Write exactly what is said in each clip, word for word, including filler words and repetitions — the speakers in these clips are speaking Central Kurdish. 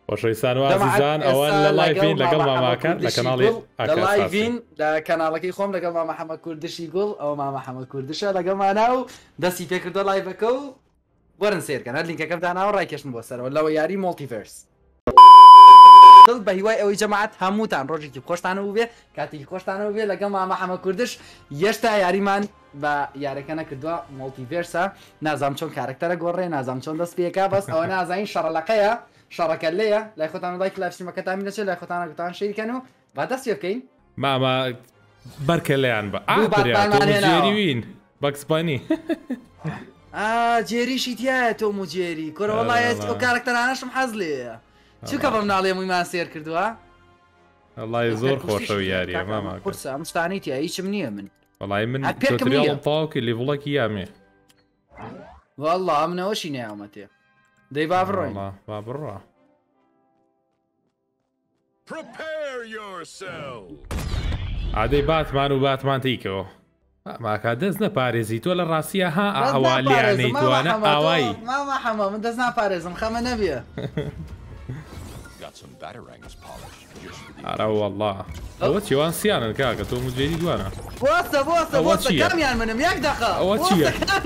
وشويسان وعزيزان أولا لايفين لقل ما ماكان لكنالي لايفين لكنالكي خوم لقل ما محمد كردش يقول أو ما محمد كردش لقل ما ناو دسي فكر دو لايفكو ورن سير كان هاللينك كيف دانا ورايكش نبوسر ولا وياري مولتيفيرس دل بهواي أو جماعة هموتان روجي خوشتانه وبيه كاتي خوشتانه وبيه لقل ما محمد كردش يشتا ياري من با یاریکانە کردووە مۆڵتیڤێرسە نازام چۆن کارکتەرە گۆڕێ نازام چۆن دەست پێکا بەس ئەوە نازانین شەڕەلەقەیە شەڕەکە لێیە لای خۆتان لایک لایڤستریمەکەتان بینەچێت لای خۆتانە گوتان شەیرکەن و با دەست پێ بکەین ماما بەرکە لێیان بە ئاجێریوین بەکسپانی جێریشی تایە تۆم و جێری کۆرە وەڵایەت ئەو کارکتەرانەشم حەز لێیە چووکە بەم ناڵێ موویمان سێر کردووە وەڵای زۆر خۆشە و یاریە ماما قورسە ئەم شتانەی تیا هیچم نییە من والله من توتريال طاوك اللي فولك ايامي والله من وشي نعمتي دي بافروين والله بابرا prepare yourself عادي باتمان وباتمان تيكو ما كادزنا باريزي تو الراسيه ها حوالي يعني تو انا اواي ما ما حما من دزنا باريز مخمه نبيه أرى والله أوتشي وان سيانا كاكا تو مجيدي دوانا بوسة بوسة بوسة كم يعني منهم ياك دقة أوتشي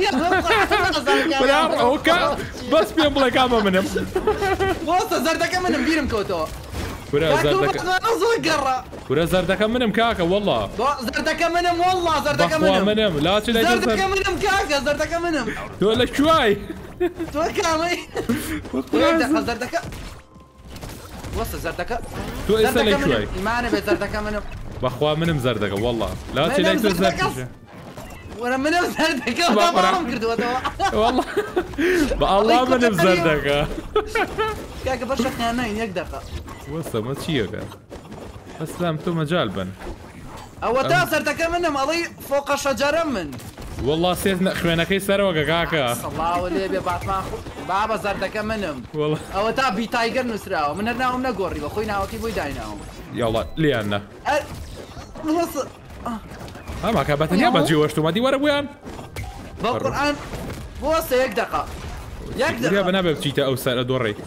أوكا بس بيهم بلا كاما منهم بوسة زردكا منهم بيرم كوتو كورا زردكا كورا زردكا منهم كاكا والله زردكا منهم والله زردكا منهم منهم لا تشيل زردكا منهم كاكا زردكا منهم تقول شوي تو كامي زردكا زردكا وصل زردكة تو اسألي شوي معنا بزردكة منهم بأخوة منهم زردكة والله لا تلاقي زردكة وانا منهم زردكة وطبعهم كردوا والله بالله منهم زردكة كاكا برشا خيانين يك دقة وصل ما تشيك اسلمتو مجال بن او تا زردكة منهم اضي فوق الشجرة من والله سيتنا خوينكي سروقة كاكا الله ولي ببعض ما بابا زردكة منهم والله او تا بي تايجر نسراو من هرناهم نقوري بخوينا وكي بوي دايناهم يلا ليانا وصل اه ما كابتن يا بجي وشتو ما دي ورا ويان بالقرآن بوصة يك دقة يك دقة يا بنا ببجيتا او سر ادوري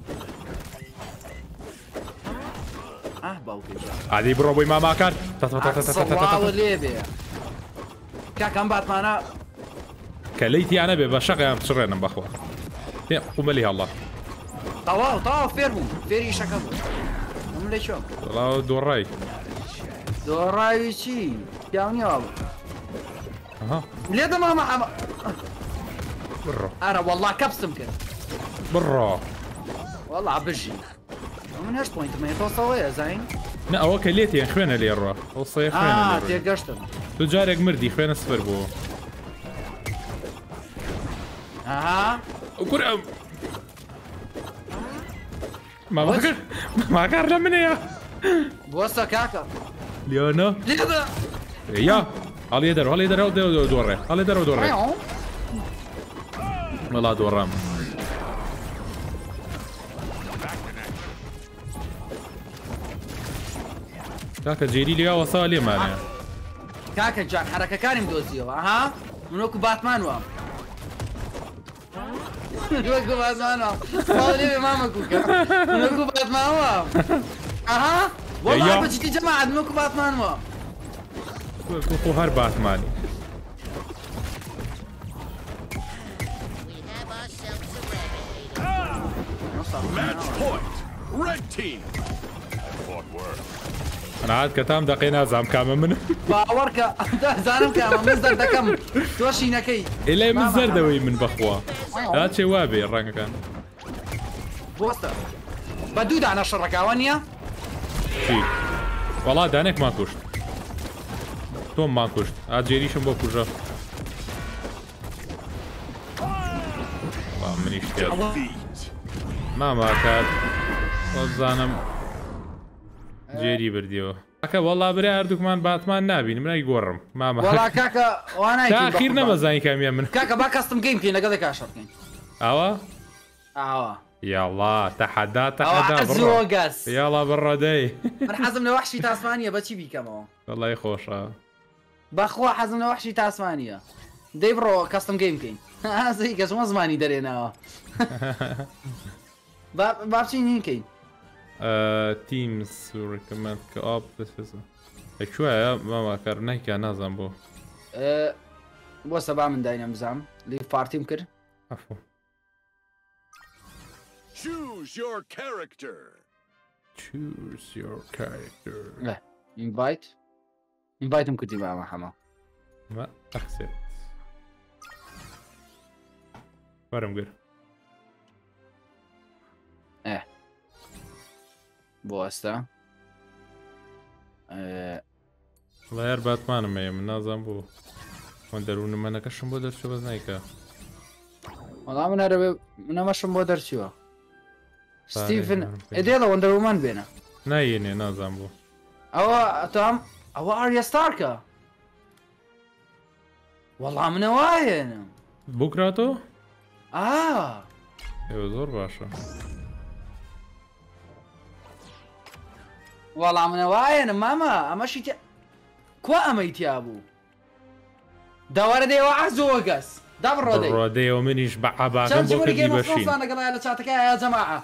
اه باوكي عادي بروبي ما ما كان الله ولي بي كاكم باتمانا كليتي انا ببشغ بشرنا باخوا يا قوم لي الله طواو طواو فيرهم فيري شكل هم ليش شو والله دوراي دوراي شي يعني والله اها ليه ده ما ما برا انا والله كبسم كده برا والله عبجي من هاش بوينت ما يتوصل زين لا هو كليتي خوينا لي الرا وصي خوينا اه تي قشطن تجارك مردي خوينا صفر بو اها وكرم ما ما ما كان من يا بوسا كاكا ليونا ليدا يا هل يدر هل يدر دوره هل يدر دوره والله دورام كاكا جيري لي وصالي ماني كاكا جان حركة كان مدوزيو اها منوكو باتمان وام منوكو باتمان وام صالي ماما كوكا منوكو باتمان وام اها والله بجيتي جماعة منوكو باتمان وام كوكو هر باتمان match point red team أنا عاد كتام دقينا زعم كام منه باورك زعم كام من زرد كم توشي نكي إلا من زردوي من بخوا لا شيء وابي الرنك كان بوستا بدود على الشركاوانيا شي والله دانك ما كشت توم ما كشت عاد جيريشم بو كجا والله منيش كاد ما ما كاد وزانم جيري برديو كاكا والله بري اردوكمان باتمان نابين من يقورم ما ما والله كاكا وانا تاخير نمزاني كاميا من كاكا با كاستم جيم كي نقدر كاشر كين اوا اوا يلا تحدى تحدى برا يلا برا داي من حزمنا وحشي تاسمانيا بتشي بي كمان والله يخوش باخوا حزمنا وحشي تاسمانيا دي برو كاستم جيم كين ها زي كاس ما زماني درينا با بابشي نين كين تیمز ڕکمەند کە ئاپ لەکوایە ماماکار نایکە نازان بۆ بۆ سەبا من داینە بزانم لی پارتیم کرد ئەفۆ Choose your character. choose your character invite inviteم کردی بە ئەمە هەمە ما accept وەرم گر ئێ بۆ ئەستا وڵا یار باتمانم هەیە من نازان بۆ من دەروونمەنەکەشم بۆ دەرچوە بەس نایکە وەڵام من هەرە منەمەشم بۆ دەرچووە ستیڤن ئێدێڵە وەندەرومان بێنە نایێنێ نازان بۆ ئەوە ئەتام ئەوە ئاریا ستارکە وەڵام منەوایێنم بکراتۆ ئا ئێوە زۆر باشە وەڵام منەوایێنم مامە ئەمەشی کوا ئەمەی تیا بوو داوارە دەیەوە ئازۆوە گەس دا بڕۆدەی ڕۆدەیەوە منیش بە عەباگەم بۆ کردی بەشین لەگەڵایە لە چاتەکە یا جەماعە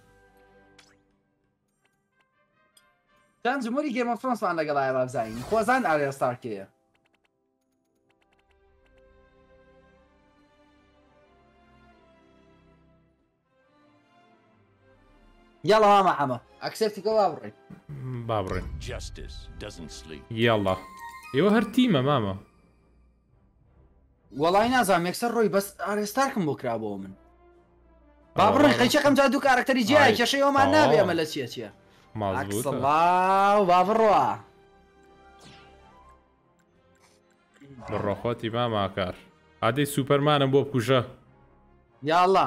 چەند جمهوری گێمە فرۆنسمان لەگەڵایە بابزانین خۆزان ئاریا ستارکەیە یاڵا مامە حەمە ئەکسێپتیکە وا بڕێ با بڕێ Justice doesn't sleep. یاڵا ئێوە هەر تیمە مامە وەڵای نازانم یەکسەر ڕۆی بەس ئاریا ستارکم بۆ کرابەوە من با بڕێ خەیچەکەم جا دوو کارکتەری جیای کێشەیەوەمان نابێ ئەمە لە چیە چیە مازبووتە ئەکسڵاو با بڕۆە بڕۆخۆتی ماماکار ئادەی سوپەرمانم بۆ بکوژە یاڵا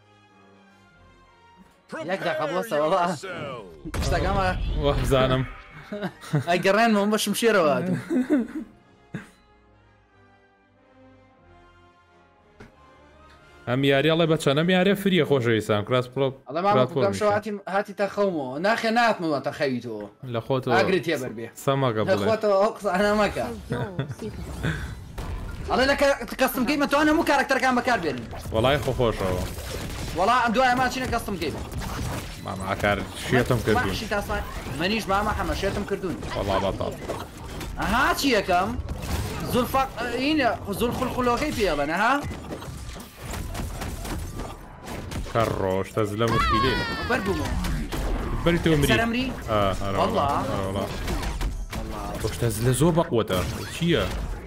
Prepare قبوسة والله. yourself. شتەکەمە وەبزانم ئەگەڕێنمەوە بەشم شێرەوە ئەم یاریاڵێ بە چەنەم یارێ فریە خۆشەویستان کراس ئەڵێ مامەکەم شەو هاتی تا خەومەوە ناخێ ناتمەوە تا خەویتەوە لە خۆتەوە ئاگری تێ بەربێ سەماگە بڵێ خۆتەوە ئەو قسانە مەکە ئەڵێ لە کەستم گەیمە توانە هەموو کارکتەرەکان بەکار بێنین وەڵای خۆ خۆشەوە وەڵا ئەم دوایە ماچینە کەستم گەیم ماماکار شێتم کردوین منیش مامە حەمە شێتم کردوون وەڵا بەتاڵ ئەها چی یەکەم زولفەق ئینە زول خولخولۆکەی پێڵێن ئەها کار ڕۆژ تەز لە مشکلێ بەربوومەوە بەری تۆ مری سەرەمری والله خۆش تەز لە زۆر بەقوەتە چییە؟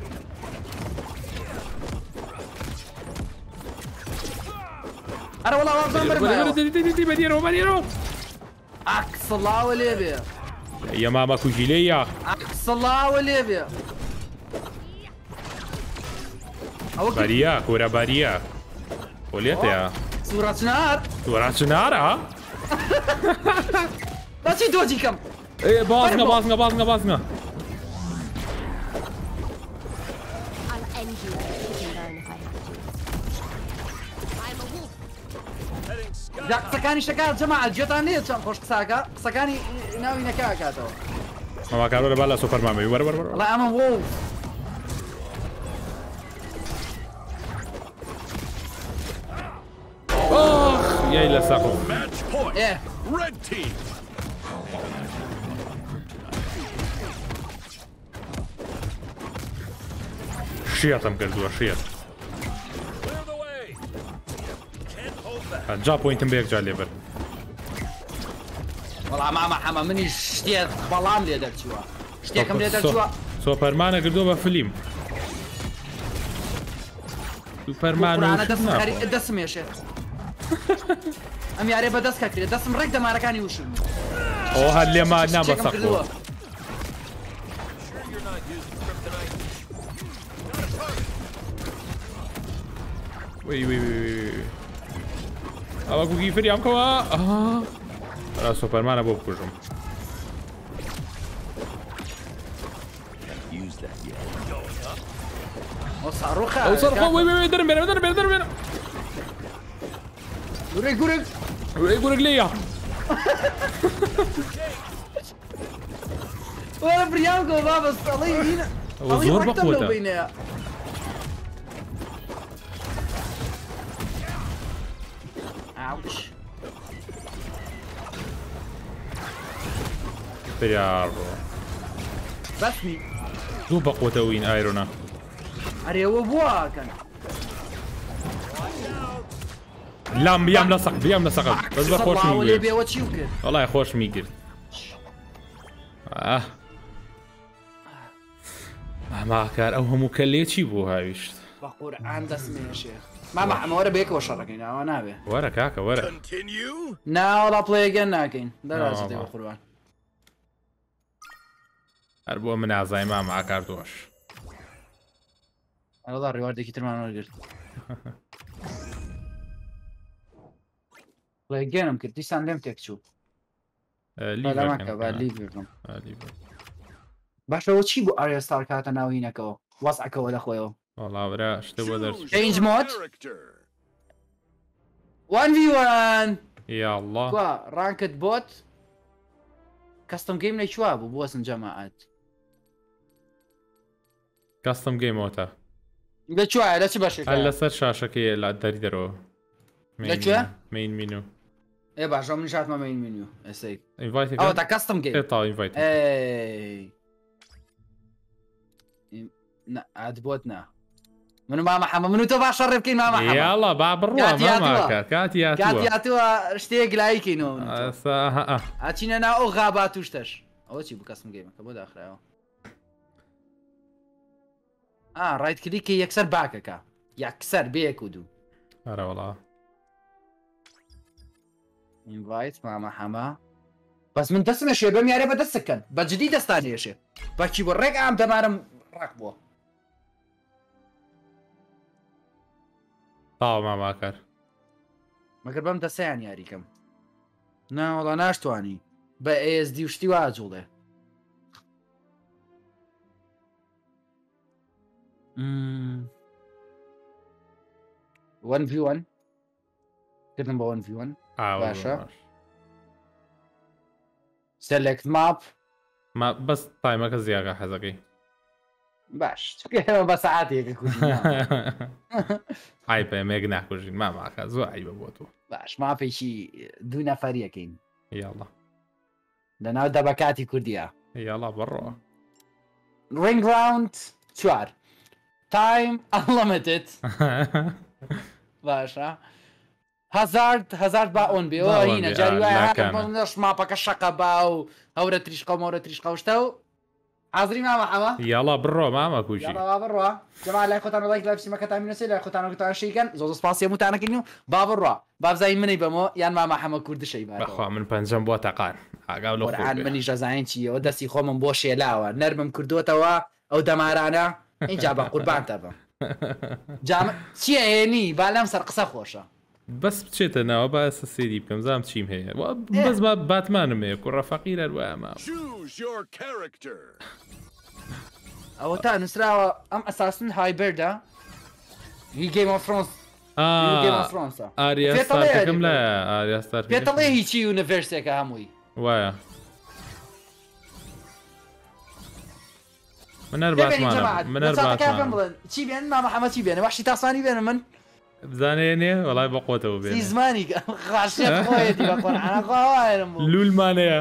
ئەرە وەڵا وابزان بەرەوە بەدیێرەوە بەدیێرەوە ئاکسڵاوە لێبێ یە مامە کوژیلێ یا ئاکسڵاوە لێبێ ئەوە باریە کۆرە باریە پۆلێتەیە سوورەچنار وەراچنارە باچی دۆجی کەم بازنە بازنە بازنە بازنە I'll end you if you can learn if I have to. I'm a wolf. Heading sky. دا قسەکانی شەکات جەماعەت گوێتان لێ چەند خۆش قساکە قسەکانی ناوی نەکا کاتەوە ماماکارۆرە با لە سوپەرمامەوی وەرە وەرە وەرە وەڵا ئەمە وۆڵ یای لە سەقڵ Match point. ئێ Red team. شێتم کردووە شێت Clear the way. Can't hold back. جا پۆینتم بە یەکجار لێبەر وەڵا مامە حەمە منیش شتێک بەڵام لێ دەرچووە شتێکم لێ دەرچووە سۆپەرمانە کردو بە فلیم سوپەرمانە دەسمێشێ ئەم یارێ بەدەست کەکرێت دەستم ڕێک دەمارەکانی وشم ئەو هەر لێمان نا بە سەقڵەوە وی وی وی ئەوە گوگی فریام کەوە ئا سۆپەرمانە بۆ بکوژم ئەو ساڕۆخە ئەو سەرخۆ وی وی دەرم بێنە دەرم بێنە دەرم بێنە گورێک گورێک وی گورگ لێیە وەرە بریان کۆ بابەس ئەڵەی بینە ئەوە زۆر بەقوەتە بینەیە ئاوچ بریاڕۆ بەسمی زوو بەقوتەوەین ئایرۆنا ئەرێوە بووەکەن لام بیام لە سەق بیام لە سەقم بەس بە خۆشمی لێ گرت بێوە چی کرد وەڵای خۆشمی گرت ئاماکار ئەو هەموو کەلێکی بۆ هاویشت بە قورئان دەسمێشێ ماما ئەمەوەرە بێکەوە شەڕەکەین ئەوە نابێ وەرە کاکە وەرە Continue? ناوەڵا پڵێگەن ناکەین دەرازێ بە قوربان هەر بۆ من ئازای ماماکار دۆش ئەوڵا ڕێواردێکی ترمان وەرگرت پڵێگەنم کرد دیسان لێم تێک چوو باشەوە چی بوو ئارێستار کاتە ناوهینەکەەوە وەسعەکەەوە لە خۆیەوە وەڵاورە شتە بۆ دەرچ Change mode. one v one یاڵڵا وا ڕانکت بۆت کەستم گەیم لە چوا بوو بۆسن جەماعەت کەستم گەیمەوەتە لە چوایە لە چ بەشێک هەر لەسەر شاشەکەی لە دەری دەرەوە لەکوێ؟ مین مینو ئێ باشە من شاتمە مین منیو ئێستەی ئینڤایت ئەوە تا کەستم گەیم تا ئینڤایت ئەی ئات بۆت نا من مامە حەمە من و تۆ باشە ڕێ بکەین مامە حەمە یاڵە با بڕوە ماماکار کاتی کاتی هاتووە هاتووە شتێک لایکەینەوە ئەسا هەئە ئاچینە ناو ئەو غابات توشتەش ئەوە چی بوو کەسم گەیمەکە بۆ داخرایەوە ئا ڕایت کلیکە یەکسەر باکەکە یەکسەر بەیەک و دوو ئەرە وەڵا ئینڤایت مامە حەمە بەس من دەستمە شێ بەم یارێ بە دەستەکەن بەجددی دەستانێشێ بەچی بۆ ڕێک ئام دەمارم ڕاک بووە تاو ماماکار مەگەر بەم دەسەیان یاریکەم ناوەڵا ناشتوانی بە ئێس دی شتی واجوڵێ one v one کردم بە one v one باشە سلکت ماپ ما بەس تایمەکە زیاگە حەزەکەی باش چکە بە سعاتێکە کوژین ئای پێمێک ناکوژین ماماکە زۆر ئایبە بۆ تۆ باش ماپێکی دوو نەفەریەکەین یاڵە لەناو دەبەکاتی کوردیە یاڵا بڕۆ ڕنگ راوند چوار تایم ئەڵەمەتت باشە هەزارد هەزار با ئۆن بێەوە هینە جاری وایە ماپەکە شەقە با و هەورە تریشقە و مەورە تریشقە شتە و حاضری مامە ئەوە یاڵا بڕۆ مامە کوژی بڕۆ جەما لای خۆتان لایک لای بسیمەکە تامینەسێ لای خۆتانەکەتان شیکەن زۆ سپاسی هەمووتانەکەین و با بڕۆ بابزایی منەی بەمەوە یان مامە حەمە کوردشەی بەخوا من پەنجەم بۆ تەقان ئاگاو لە خۆران منی ژەزانین چیەوە دەستی خۆمم بۆ شێلاوە نەرمم کردوتەوە ئەو دەمارانە اینجا بە قوربانتە بم جام چیە هێنی با لەم سەر قسە خۆشە بەس بچێتە ناوە باسە سێری بکەم زام چیم هەیە بەس با باتمانم هەیە کوڕە فەقیر هەروایە مام ئەوە تا نووسراوە ئەم ئەساسن هایبەردە هی گەیم ئۆف فرۆنس ئاریاستارەکەم لە ئاریاستار پێتەڵێ هیچی یونیڤرسێکە هەمووی وایە من هەر باتمانم من هەر باتمانم چی بێن مامە حەمە چی بێنە باشی تاسانی بێنە من بزانێنێ وەڵای بە قۆتەوە بێ زمانی خاشێت خۆیەتی بە قورئان خۆوایرم بوو لولمانەیە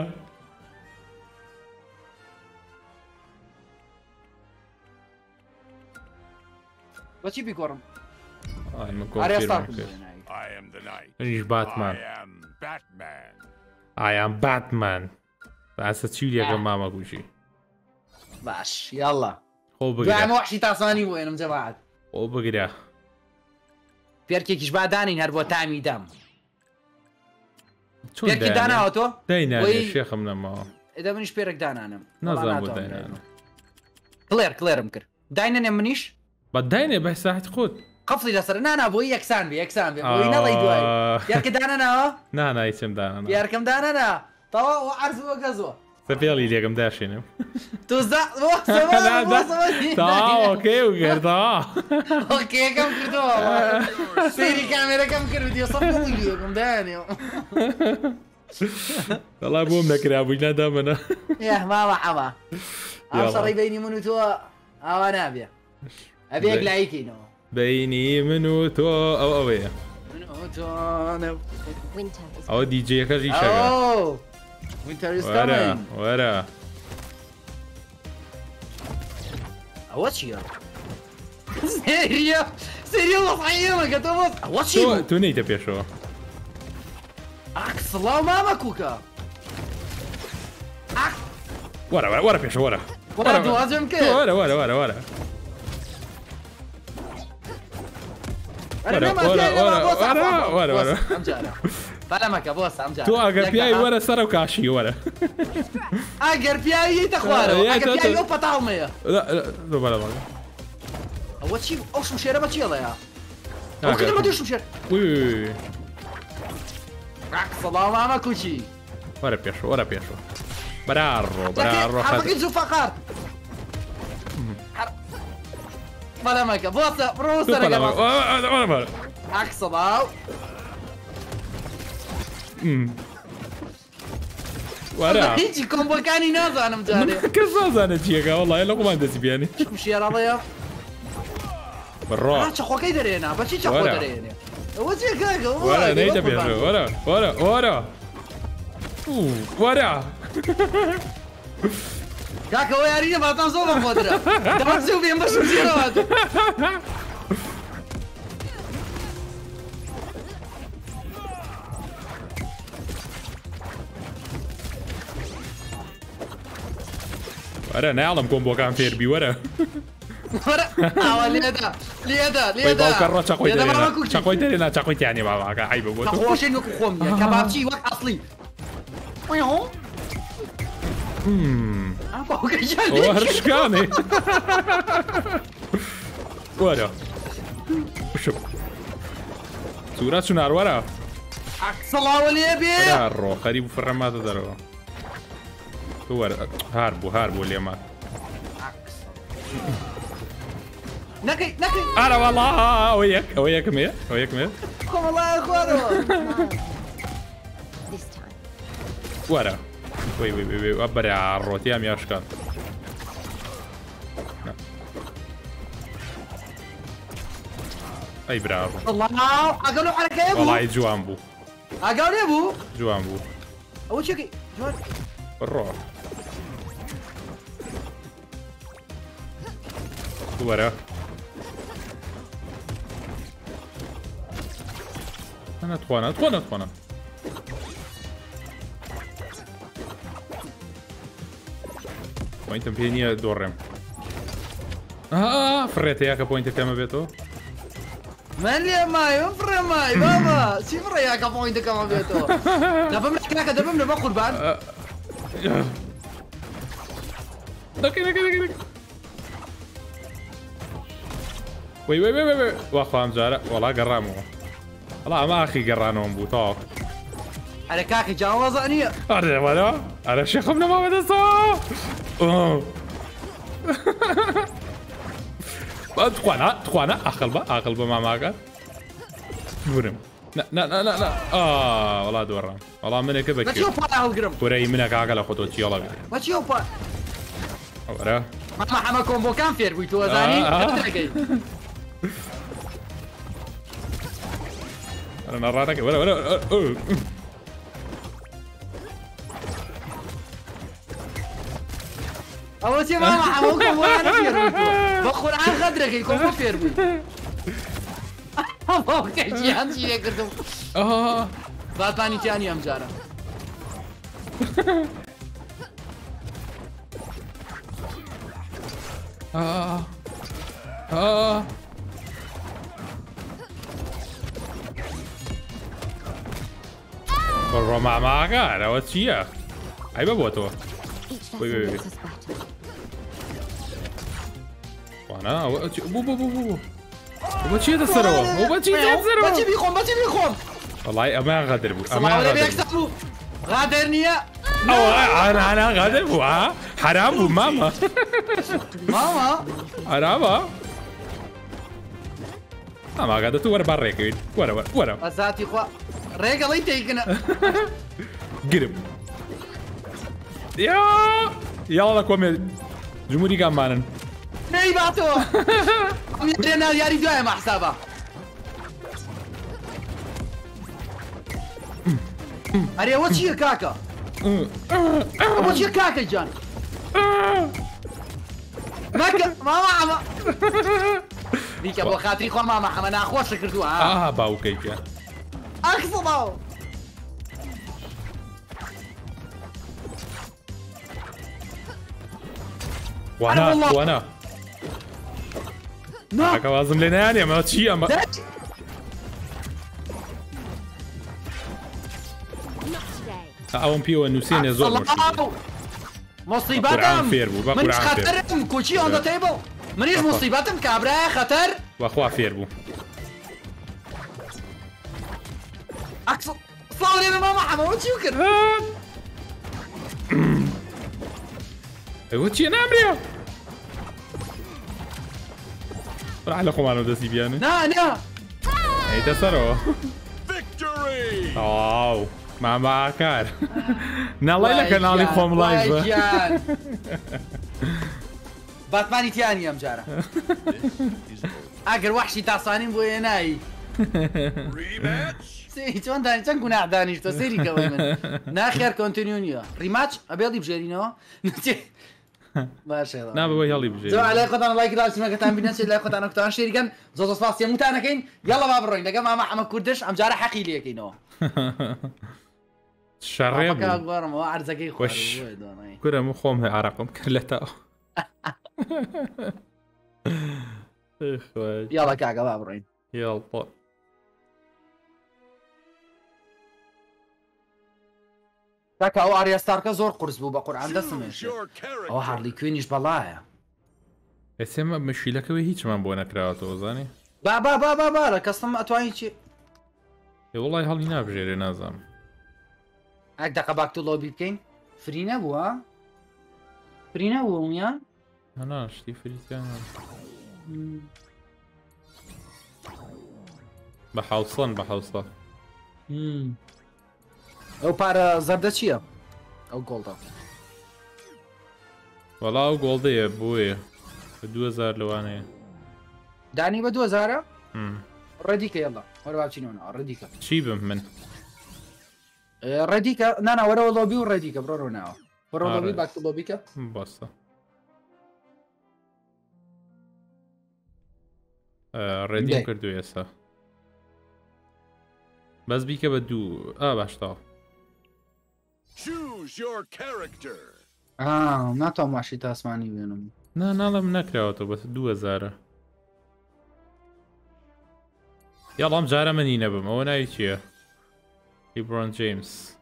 بەچی بیگۆڕم منیش باتمان ئایام باتمان باسە چی لێگە مامە گوشی باش یاڵڵا خۆ بگرە وەحشی تاسانی بۆ ئێنم جەماعەت خۆ بگرە پێرکێکیش بادانین هەر بۆ تامی دەم پێرکی داناوە تۆ دەینانێ شێخم نەماوە ئێدە منیش پێرێک دانانم نازانم بۆ داینانە کلێر کلێرم کرد داینەنێ منیش بە داینێ بە ساحت خۆت قفڵی لەسەر نانا بۆی یەکسان بێ یەکسان بێ بۆی نەڵی دوای یارکە دانەناوە نانای چم دانە یارکەم دانەنا تەواو عەرزوە گەزوە سەپێڵی لێگەم داشێنم تو ئۆکێ و گردەوە ئۆکێکەم کردەوە سەیری کامێرەکەم کرد دیێ سەڵم دانێ دەڵا بۆم نەکرابووی نادا منە یە ماوە حەما ئەم سەڕی بینی من و تۆ ئاوا نابێ ئەبێک لایکینەوە بینی من و تۆ ئەو ئەوەیە ئەوە دیجەکەژی شەگە Winter is وەرە coming. وەرە ئەوە چییە؟ سێریە سێریە وەڵحەیەمەکە تۆ بۆ ئەوە چی تۆ بوو؟ تو نەیتە پێشەوە ئاکسڵاو مامە کوکە وەرە وەرە وەرە پێشە وەرە وەرە دوازم کرد وەرە وەرە وەرە وەرە وەرە وەرە، وەرە، وەرە، وەرە، وەرە. بەلەمەکە بۆس ئەمجار تۆ ئەگەر پیاوی وەرە سەر و کاشی وەرە ئەگەر پیاویتە خوارەوە یە، ئەگەر تۆ- پیاوی تۆ- ئەو پەتاڵمەیە دۆ بەڵە بەڵە ئەوە چی ئەو شمشێرە بە چێڵەیە؟ ئەو کردمە دوو شمشێر وی ئاکسڵاو مامە کوچی وەرە پێشە وەرە پێشە بەراڕۆ بەراڕۆ حەفەکەی زوفەقار بەلەمەکە بۆسە بڕۆ سەرەکە ئاکسڵاو وەرە هیچی کۆمبۆکانی نازانم جارێ کەس نازانە چیەکە وەڵی لە قومان دەسی بیانی شمشێرەڵەیە بڕۆ چەخۆکەی دەرێنا بەچی چەخۆ وەرە. دەرێنێ ئەوە چێکاکە وەرە نەیتە پێشە وەرە وەرە وەرە اوو، وەرە کاکەەوە یارینە باتان زۆر بە خۆدرا دەمەزوو بێن بە شمشێرەوە وەرە ناڵم کۆمبۆکان فێربی وەرە وەرە ئاوە لێدا لێدا وەی لێدا باوکە ڕۆ چەقۆی لێدا دەرێنا مامە کوکی. چەقۆی دەرێنا چەقۆی تیانی باواکە ئای ببوو تۆ خۆشێن وەکو خۆم نیە کەبابچی وەک ئەسڵی هەرشکانێ وەرە شوف سوورە چونار وەرە سڵاوە لێ بێ ڕۆ خەریب و فڕەماتە دەرەوە تو وەرە هار بوو هار بوو لێمە نەکەی نەکەی ئارە وەڵا ئەوە یەک ئەوە یەکمێ ئەوە یەکمێ کۆمەڵای خوارەوە This time. وەرە وەی وەی وەی وەی بەرە ڕۆتیام یاشکان ئەی براوە الله ئەگەڵ و حرەکەیە بوو وەڵای جوان بوو ئاگاو لێ بوو جوان بوو ئەوە چێکی جوان ڕۆ وەرە ناتوانە تۆ ناتوانە پۆینتم پێ نییە دۆڕێم فڕێتە یاکە پۆینتەکەمە بێتەوە من لێ مایۆ فڕێمای بابا چی فڕێ یاکە پۆینتەکەمە بێتەوە دەبم کاکە دەبم لە بە قوربان نەکەی نەکەی نەکەی وەی وەی وەی وەی واخوام جارە وەڵا گەڕامەوە وەڵا ئەمە ئاخی گەڕانەوەم بوو تاوە ئەرە کاکی جاوازە نییە ئەرێ وەرە ئەرە شێخم نەما بەدەستەوە توانە توانە ئاقل بە ئاقل بە ماماکە بورم وەڵا دۆڕام وەڵام منێکە بەکێ بەچی پا هەڵگرم پورەی منە کاکە لە خۆتۆ چیەڵە بێ بەچی پا وەرە مامە حەمە کۆمبۆکان فێر بووی تۆ زانی ئەرە نەڕاتەکە وەرە وەرە ئەوە چێ مامە حەمە کۆمبۆکان فێر بووی تۆ بە قورعان غەدرەکەی کۆمبۆ فێر بووی ئەوەکە گیان چی لێ کردم باتانی تیانی ئەم جارە بڕۆ ماماکە ئەرەوە چییە؟ ئەی بە بۆ تۆ Each Wait, wait, lesson wait. makes us better. وانە بوو بوو بوو بوو بۆ چیە سەرەوە بۆ چی سەرەوە بەچی بیخۆم بەچی بیخۆم وەڵای ئەمە غەدر بوو ئەمە ئەمە غەدر یەکسەر بوو غادر نییە ئەوە ئانا غەدر بوو ها حرام بوو مامە ماما ئارامە ئەماگە دە تو وەرە بەر ڕێکەوێت وەرە وەرە ئەزاتی خوا ڕێگەڵی تێکنە گرم یا یاڵە کۆمێ جمهوری گامانن نەی باتەوە ئەمێنە یاری دوایە مەحسابە ئەرێوە چییە کاکە ابو شو كاكا جان ماك ماما عم ديك ابو خاطري خو ماما عم انا خوش كردوها اه باو كيكا اقصدوا وانا والله. وانا نا هكا لازم لنا يعني ما شيء اما Not today. اون بيو نوسين زور الله قرآن مصيبتهم فير بو با منيش قرآن فير خطرهم كوشي اون ذا تيبل منيش أخو. مصيبتهم كابرا خطر واخوا فير بو اقصد صوري ماما حمود شو كر ايوه شي نامريا راح لكم انا دسي بياني نا نا اي تسرو Victory! واو ما معكار نالله لك انا علي خوم لايف واجان. باتماني تياني ام جارة اقر وحشي تاصانين بو ناي Rematch? سي چون داني چون كنا اعداني تو سيري قوي من ناخير كونتينيونيا ريماتش ابيضي بجيرينو ما شاء الله نا بوي هلي بجي زو على قطعنا لايك دال سمعك تام بناس لا قطعنا قطعنا شيريغان زوز سباس يا متانا كاين يلا باب الروين دقا ما محمد كردش ام جارة حقي لي كاينو شريب بكا غور ما عرزكي خو وش كره مو خوم عرقم كلتا اخوي يلا كاكا باب الروين يلا كاكا او اريا ستاركا زور قرص بو بقران Choose دسمش your او character. هارلي كوينيش بلايا اسم مشيلكوي هيك ما بونا كراوتو زاني با با با با با لك اصلا ما اتواني شي اي والله هلي نابجيري نازم هاك دقا باك تو لوبي بكين فرينا بو ها فرينا بو ميا انا شتي فريتيان بحوصن بحوصن او بارا زرده چیه او گولدا والله او جولدي بوي دو هزار لواني داني بدو زارا امم رديكا يلا ورا بابتشينونا رديكا شيبم من رديكا نا نا ورا لوبي ورديكا برو ناو ورا آه، لوبي رد. باك تو لوبيكا بس آه رديم داي. كردو يسا بس بيك بدو اه باشتا Choose your character. اه ناتو ماشي تاسماني بينهم نا نا من نكراوتو بس دو هزار يلا مجارة مني نبم او ناي چيه ليبرون جيمس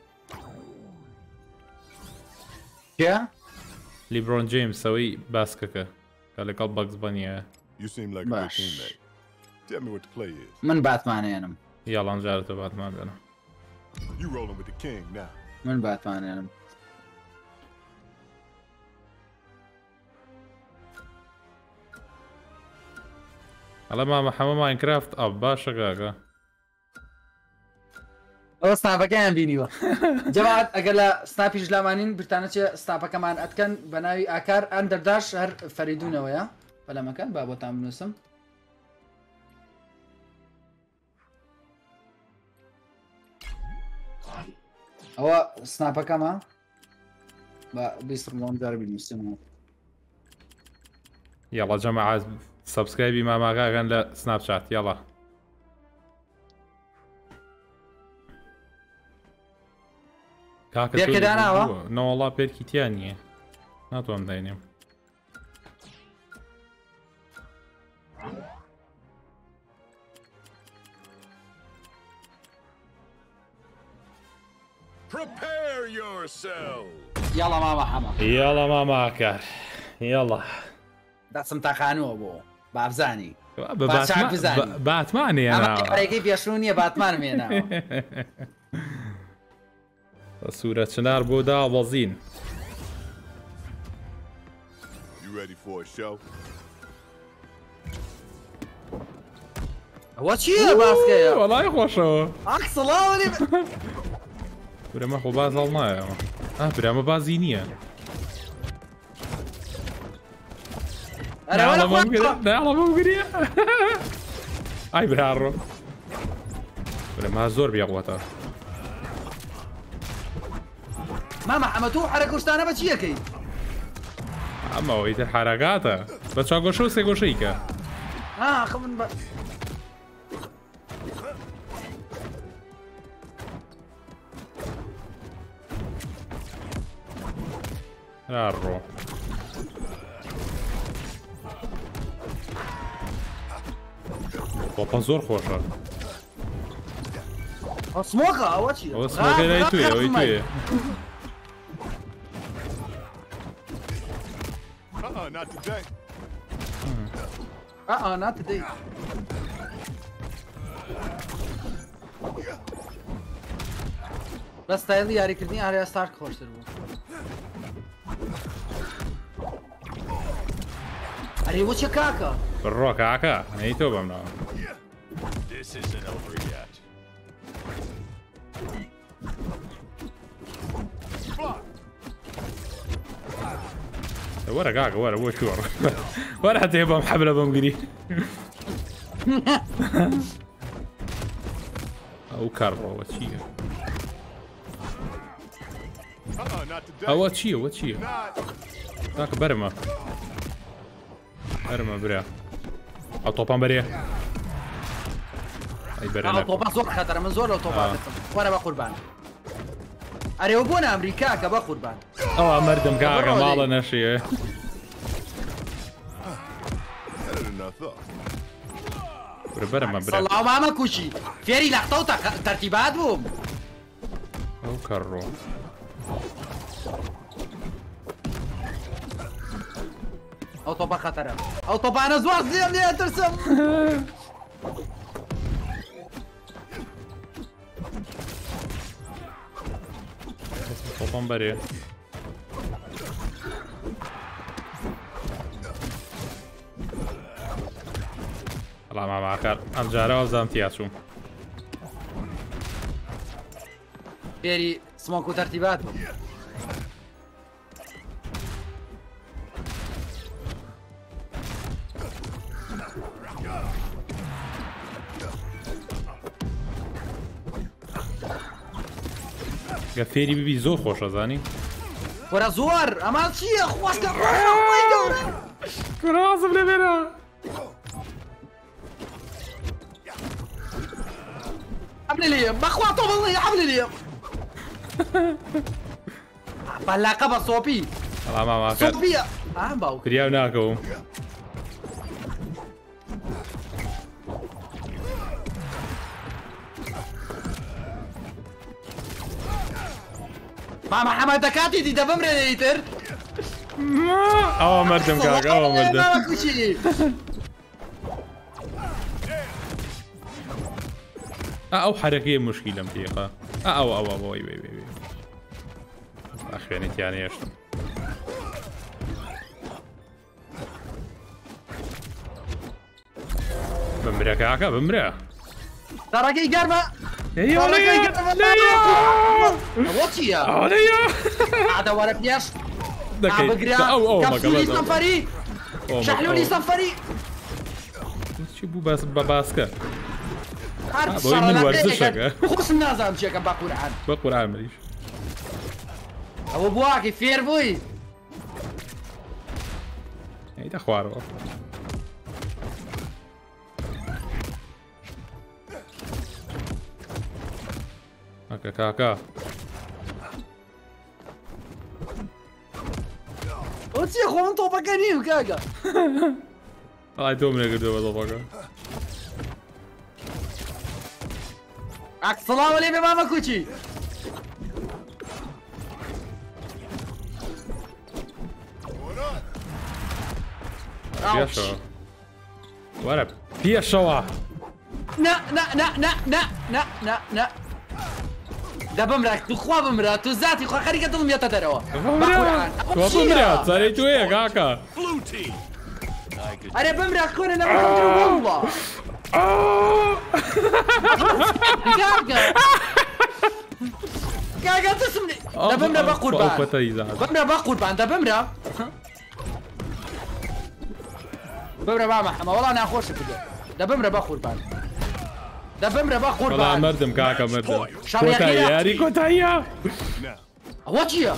كيا ليبرون جيمس سوي باسككه قال لك باكس بانيا You seem like a good باش teammate. Tell me what the play is. من باتمان انا يلا نجارته بعد ما بينا You rolling with the king now. من باتمان انا هلا ما محمد ماينكرافت اب باشا قاقا او سنابا كان بينيوا جماعة اقل سنابي جلامانين برتانة سنابا كمان اتكن بناوي اكار اندر داش هر فريدون ويا ولا مكان بابو تام نسم هو سنابا كمان بيسترمون داربي المسلمون يلا جماعة سبسكرايبي ما ما قاقا لا سناب شات يلا كاكا بيركي تقول- دانا وا؟ نو والله بيركي تيانية ناتوان داينيم Prepare yourself. يلا ماما حما يلا ما معك يلا دسم تخانو ابو بابزاني باتمان بزاني. باتماني اما انا كيف يشروني باتمان مينا صورة شنار بودا وزين You ready for a show? واتشي باسكيا والله يخوشو اقصى الله ولي برا خو باز الماء اه برا ما بازينية انا ولا ولا ممكن لا والله ممكن اي برا عرو برا ما زور بيقوتا ماما حمەتوو حرەکە شتانە بە چیەکەی؟ ئەمەوەی تر حرەکاتە بە چاگۆشە و سێگۆشەیکە ئا خە من بە ڕۆ بۆپە زۆر خۆشە سمۆکە ئەوە چی؟ ئەوە سمۆکەی لای توێ ئەوەی توێ Uh-uh, not today. ئا not today. بە ستایلی یاریکردنی ئاریا ستارک خۆشتر بوو. ئەرێ وەچە کاکە؟ بڕۆ کاکە نەی تۆ بەم ناوە This isn't over yet. وەرە کاکە وەرە بۆ شووەڕ وەرە هەتێ بەم حەبلە بەم گری ئەو کارڕەوە چییە؟ Uh-uh, not today. ئەوە چییە وە چییە؟ Not. کاکە بەرمە بەرمە برا ئەو تۆپان بەرێ ئەی بەرە ئەو نەکە تۆپا زۆر خەتەرە من زۆر لەو تۆپاتم وەرە بە قوربان. ئەرێوە بۆ ئەمریکاکە بە قوربان. ئەوە مەردم کاکە ماڵە نەشیە Better than I thought. برە بەرمە برا سەڵاو مامە کوچی فێری لەختە و تەرتیبات بووم. ئەو کەڕۆ ئەو تۆپە خەتەرە ئەو تۆپانە زۆر زێم لێ ترسم. تۆپان بەرێ بەڵام ئاماکار ئەم جارەوە زانتیا چووم فێری سمۆک و تەرتیبات بووم. گە فێری ببی زۆر خۆشە زانی وەرە زۆر ئەمە چییە خۆشکە ڕازم لێ بێرە حملي لي بخوا طوبلي حملي لي بلاقة بصوبي بەڵام ئاماکار صوبية اه باو فریاو ناکەوم ماما حمد دكاتي دي دبم ريتر ئەوە مەردم کاکە ئەوە مەردم ماما كوشي ئەو حرەکەیە مشکیلم پێقا ئەو ئەوە بۆی وێ وێ ئەخوێنیتیان هێشتم بمرە کاکە بمرە تراكي قرمة وطيا هذا ورا بياش ئەو كبسولي صنفري شحلولي صنفري چی بوو باس بە باسکە عارف بۆی من وەرزشەکە خص النازم شيكا باقورعان بە قورئان مریش ابو بواكي فير بوي ئەیدە خوارەوە ئەکە کاکە وتي خو انتو بكانيم كاكا ئای تۆ منێ کردووە بە دڵەکە السلام عليكم ماما كوتشي پێشەوە وەرە پێشەوە نا نا نا نا نا نا نا نا دابا مراك تو خوا بمرا تو ذاتي خوا خليك تظلم يا تدروا تۆ بمرە چارەی توێیە کاکە Blue team. انا بمرا كون انا والله كاكا كاكا تسمني دابا بمرا بقربان بمرا بقربان دابا بمرا بمرا با محمد والله انا خوش كده دابا بمرا بقربان دابا بمرا بەڵام بقربان مردم کاکە مردم کۆتایی یاری کۆتاییە Now, ئەوە چییە؟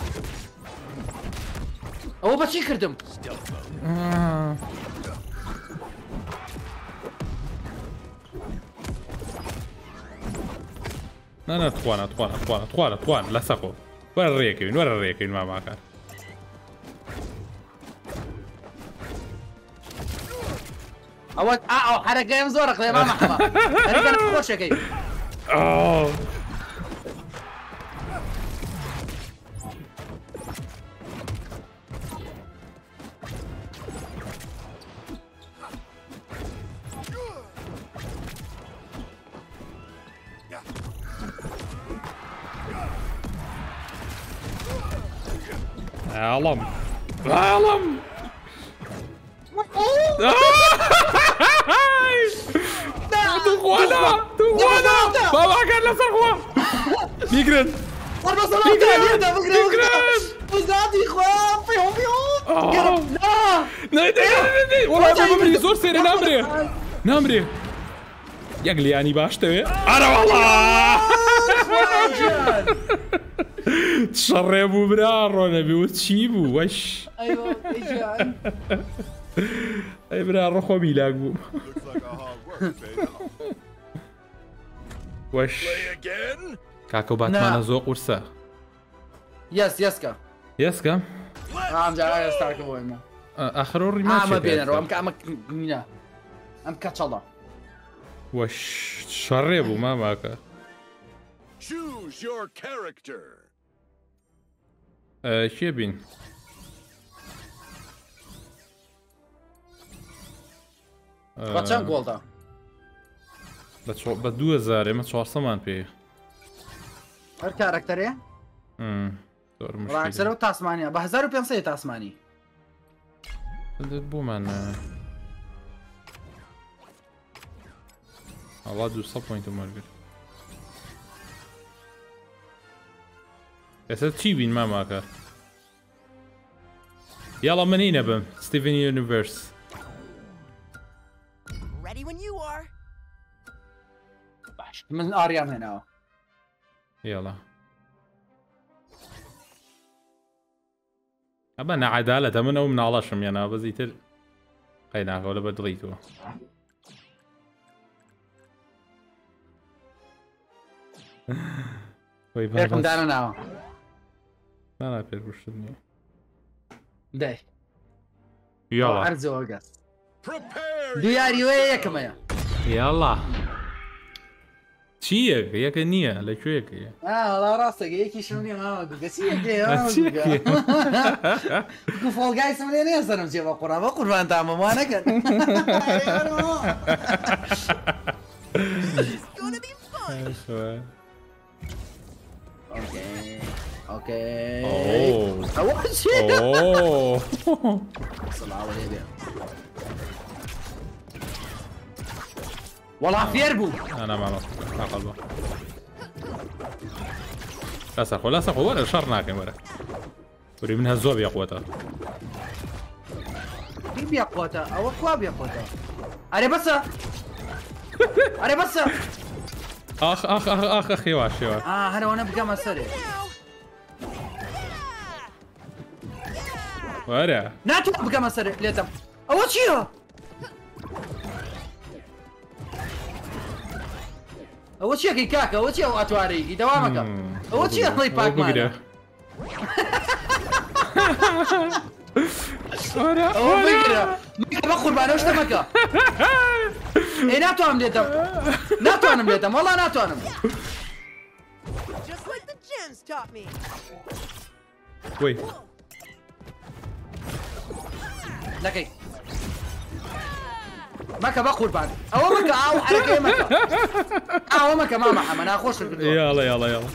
ئەوە بەچی کردم؟ نه نه توانە توانە توانە توانە توان لە سەخۆ وەرە ڕێکەوین وەرە ڕێکەوین ماماکان ئەوە ئاو حرەکەیم زۆرە قڵێ مامە حەما هەرگەن خۆشەکەی عالم عالم دخوانا دخوانا بابا كان لسه خوا بيجرن بيجرن بيجرن وزادي خوا فيهم فيهم لا لا والله بابا مري زور سيري نامري نامري يقلي يعني باشتوي انا والله تشربوا برا نبي وتشيبوا وش ايوه اجان اي برا روحوا بيلاقوا وش كاكو باتمان زوق ورسا يس يسكا يسكا عم جاي استاك بويما اخر الريماتش ما بيننا ام كام مينا ام كاتشلا وش تشربوا ما معك Choose your character. Uh, شيبين بچند گولدا بچه با دو هزاره ما چهار سمان پی هر کاراکتری ام دور مشکلی راکسر و تاسمانیا با هزار و پانصد تاسمانی بو من الله دو صد پوینت مرگر بس چی بین ما ماکر يلا من هنا بم ستيفن يونيفرس Ready when you are. باش من اريام هنا يلا ابا عدالة من او من علاشم يعني بزيتر قينا ولا بدغيتو وي بيركم دانا ناو لا لا بيركم داي يلا ارزو اوغاس دياري ويا كما يلا تشيك يا كنيه لا شويك اه والله راسك هيك شلوني ما اقول سيك يا اقول فول جايز من هنا صار مجيب قران قران تاع ما انا كان اوكي اوكي اوه اول شيء اوه صلاة عليه والله في يربو انا ما ما قلبه لا سخو لا سخو ولا شرناك ولا وري منها الزوب يا قوتها كيف يا قوتها او اخواب يا قوتها اري بس اري بس اخ اخ اخ اخ اخ يواش يواش اه هذا وانا بقى مسري ورا ناتو بقى مسري ليتم اول شيء اول شيء كي كاكا اول شيء اتواري كي دوامك اول شيء طلي باك مان ورا او بقرا مكا بخور بانا وش تمكا اي ناتو ام ليتم ناتو انا ليتم والله ناتو انا Just like the gems taught me. وي لكي مكا بخور بعد او مكا او حركه مكا او مكا ما محمد انا اخش يلا يلا يلا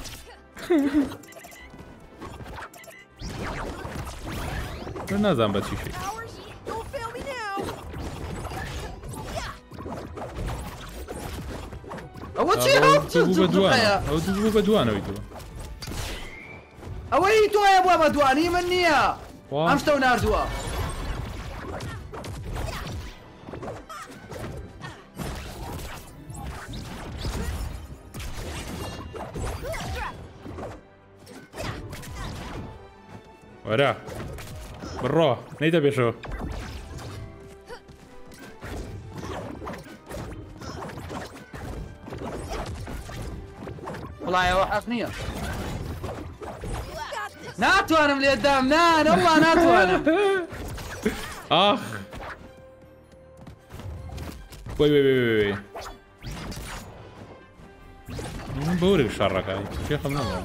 ما نازم بشي شيء Don't fail me now. اول شيء او تبو بدوانا او تبو بدوانا ويتو او ايتو يا ابو بدواني منيا امشتو ناردوا ورا برو نيتا بيشو والله يا واحد نية ناتوانم اللي قدام نان والله ناتوانم اخ وي وي وي وي بورق شرك هاي شيخ منور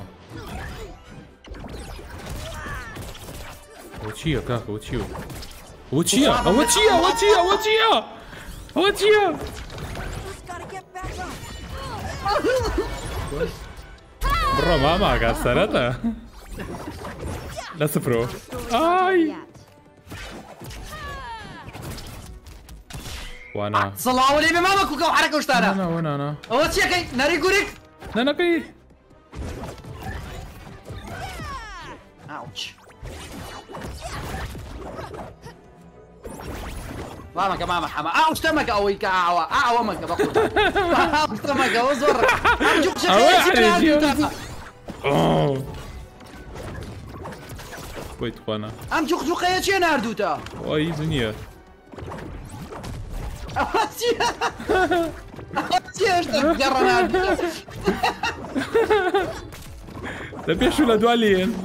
وتشيا كاكا وتشيا وتشيا وتشيا وتشيا وتشيا وتشيا Just gotta get back up. برو ما معك عالسنة لا سفرو اي وانا صلى الله عليه بمامك وكو حركة وشتانا انا وانا انا اول شيء كي ناري قولك لا نقي اوتش مامك ماما حما اوش تمك اوي كاعوا اعوا مك بقول اوش تمك وزر امجوك شخيش اوه ويت وانا امجوك جوقيا شي ناردوتا واي دنيا اوتشي اوتشي ايش تجرى ناردوتا لا بيشو لدوالين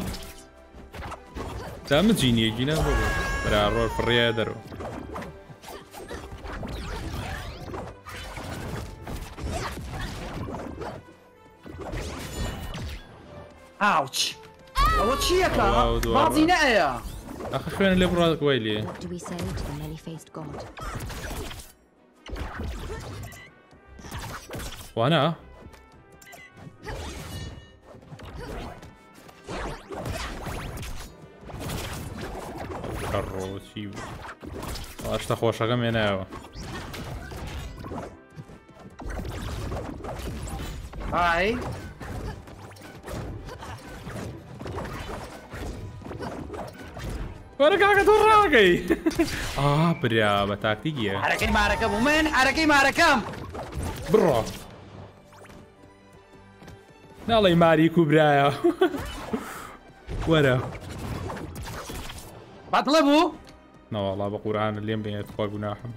دام جيني جينا بابا برا رو في الرياضة رو اوتش اوتشي يا واو، كا دوار. بعضي نقيا اخي شوين اللي برا ويلي What do we say to the many-faced god? وانا كرو شي اشتا خوش رقم هنا هاي وانا قاعد وراقي اه برا تاكتيكية حركي معركة ومن حركي معركة برا الله يماريكو برايا ورا بطلبوا لا والله بقرآن اللي يمبين يتقوى قناحهم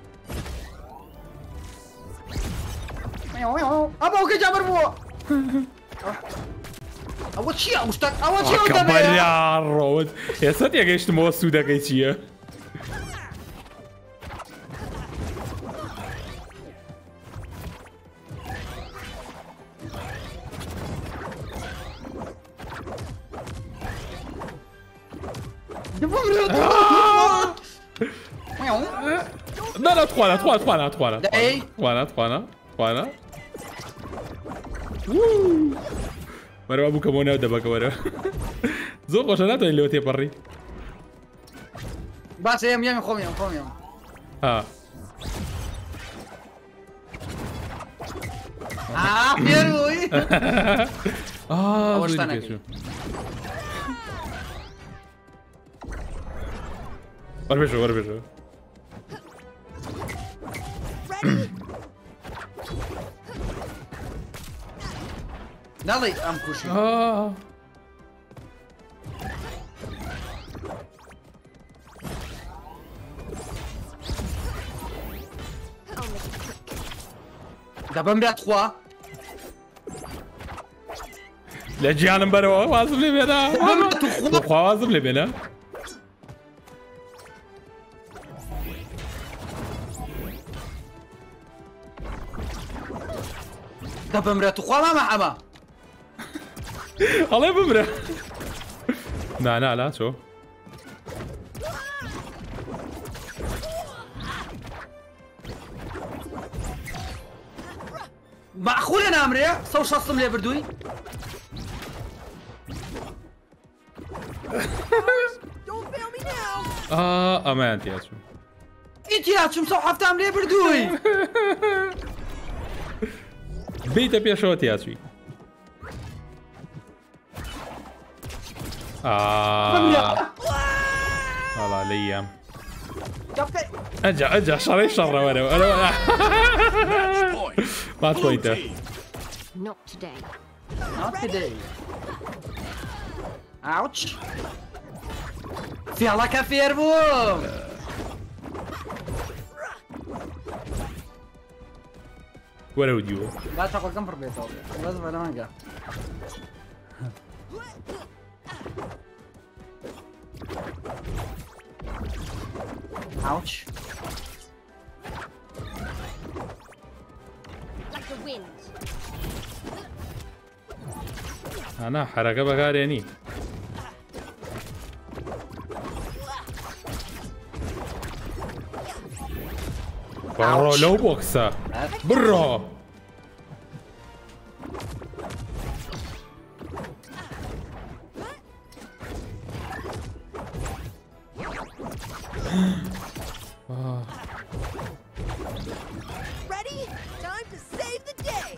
ابوك جابر بو اول شيء مشتاق اول شيء كبر قدام يا الرود يا ساتر يا جيش تمو السودا قيتيه لا لا تخوانا تخوانا تخوانا تخوانا اي تخوانا تخوانا تخوانا مرة ابو كمونا ودبك مرة زوق وشناتو اللي وتي بري بس يم يم خوم يم خوم يم ها اه بيروي اه أول زوجي سنة كيشو وربشو وربشو نالي ام كوشي اه دابا مبيع ثلاثة لا جيان مبروا وازم لي بينا تخوا وازم لي بينا دابا مبيع ثلاثة ما محما الله يبمره لا لا لا شو معقول انا امري صو شخص لي بردوي Don't fail me now. اه امانت يا شو انت يا شو مسوحف تعمل لي بردوي بيتا بيا شوت يا شو اه والله الايام اجا اجا شري شر وانا انا ما تويته Not today. Not today. Ouch. فێڵەکە فێر بووم وەرە و دیوە با تەقەکەم پڕ بێتەوە بەس بەرەمەگە Ouch. Like the wind. ئانا حرەکە بەکارێنی بڕۆ لەو بۆکسە بڕۆ Ready? Time to save the day.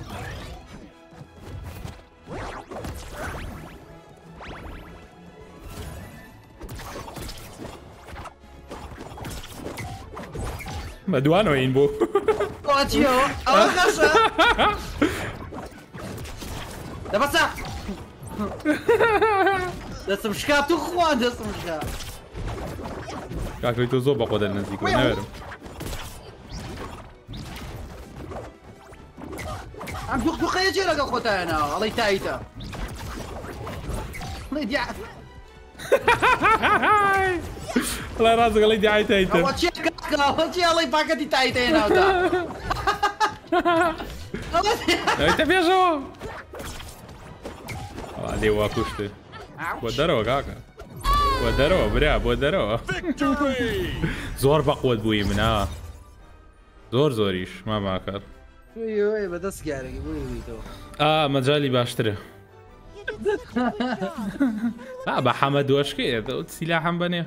مەدوانەوە این بوو قۆچیەوە ئەوە خەشە دەبەسە دەستم شکات تو خوا دەستم شکات کاکەی تۆ زۆر بەخۆ دەنزیک نەوێرم ئەم دوخ دوخەیە چێ لەگەڵ خۆتایەنەوە ئەڵەی تایتە ئەڵەی دیا ڵای ڕازگەڵی دیایتەیتە ئەوە چێ کاکە ئەوە چێ ئەڵەی پاکەتی تایتەیەناودا دەوێتە پێشەوە لێ وا کوشتێ بۆ دەرەوە کاکە بۆ دەرەوە برا بۆ دەرەوە زۆر بەقوت بووی منە زۆر زۆریش ماماکات بەدەست گارێکی بوویتەوە ئا مەجای باشترە بە حەمە دۆشکێت سیلا هەم بەنێ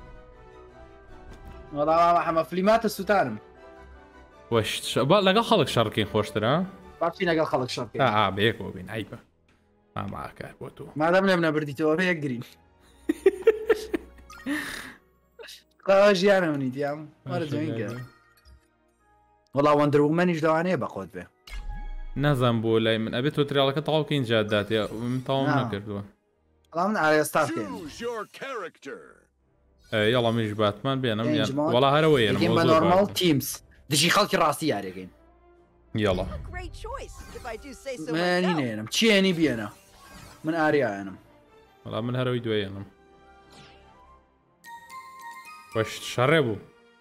وەڵام حەمە فلیماتە سووتانم لەگەڵ خەڵک شەڕکەین خۆشترە باچی لەگەڵ خەڵک شەڕکەین ئا بەیەکەوە بین ئایبە ماماکار بۆ تۆ مادەم لێم نەبردیتەوە یەک گرین قاوە ژیانە منیتیام وەرە جوینکە وەڵام وەندەرومەنیش دەوانەیە بەخۆت بێ نازان بۆ لای من ئەبێت تۆ ترێڵەکە تەواوکەین جادداتێ من تەواو نەکردووە بەڵام من ئاێستا بکەین Choose your character. یاڵا منیش باتمان بێنم وەڵا هەرەوەیە بە نۆرماڵ تیمز دژی خەڵکی ڕاستی یاریەکەین یاڵا Great choice, if I do say so منی myself. نێنم چیێنی بێنە من ئاریایەنم وەڵا من هەرەوەی دوێنم وەشت شەڕێ بوو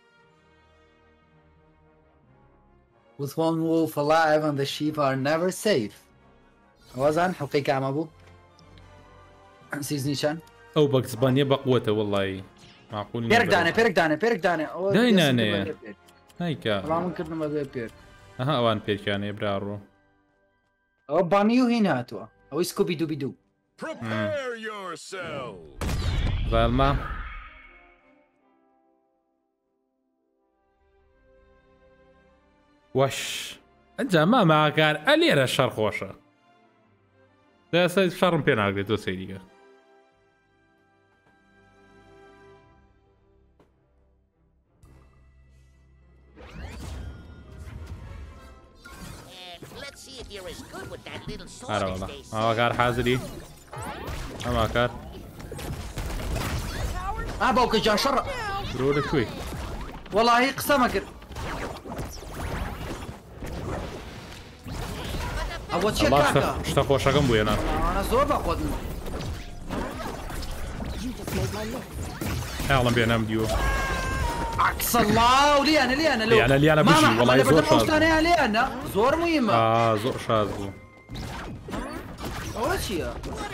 With one wolf alive and the sheep are never safe. وازان حقي كام ابو سيزني شان ئەو بەکسبانیە بەقوتە وەڵی معقول بيرك داني بيرك داني بيرك داني داینانەیە هایکە والله من كنا ما بير ئەها ئەوان پێکیانەیە براڕۆ او بانيو هنا هاتوا او سكوبي دوبي دو Prepare yourself. ظالما وەش ئەنج ماماکار ئەلێرە شەڕ خۆشە دەسە شەڕم پێ ناگرێت تۆ سەیریگە هەرە وەڵا ماوەکار حازری ئەماکار ها باوكا جان شر درۆ لەکوێی والله قسمة كر او تشي كاكا شتە خۆشەکەم بووێنە انا زور باخذ ئاڵم بێنام دیوە عكس الله وليانا ليانا لو ليانا- ليانا بجي، والله زور شاذ. شاذ ليانا زور مهمة ئا زۆر شاز بوو اول شيء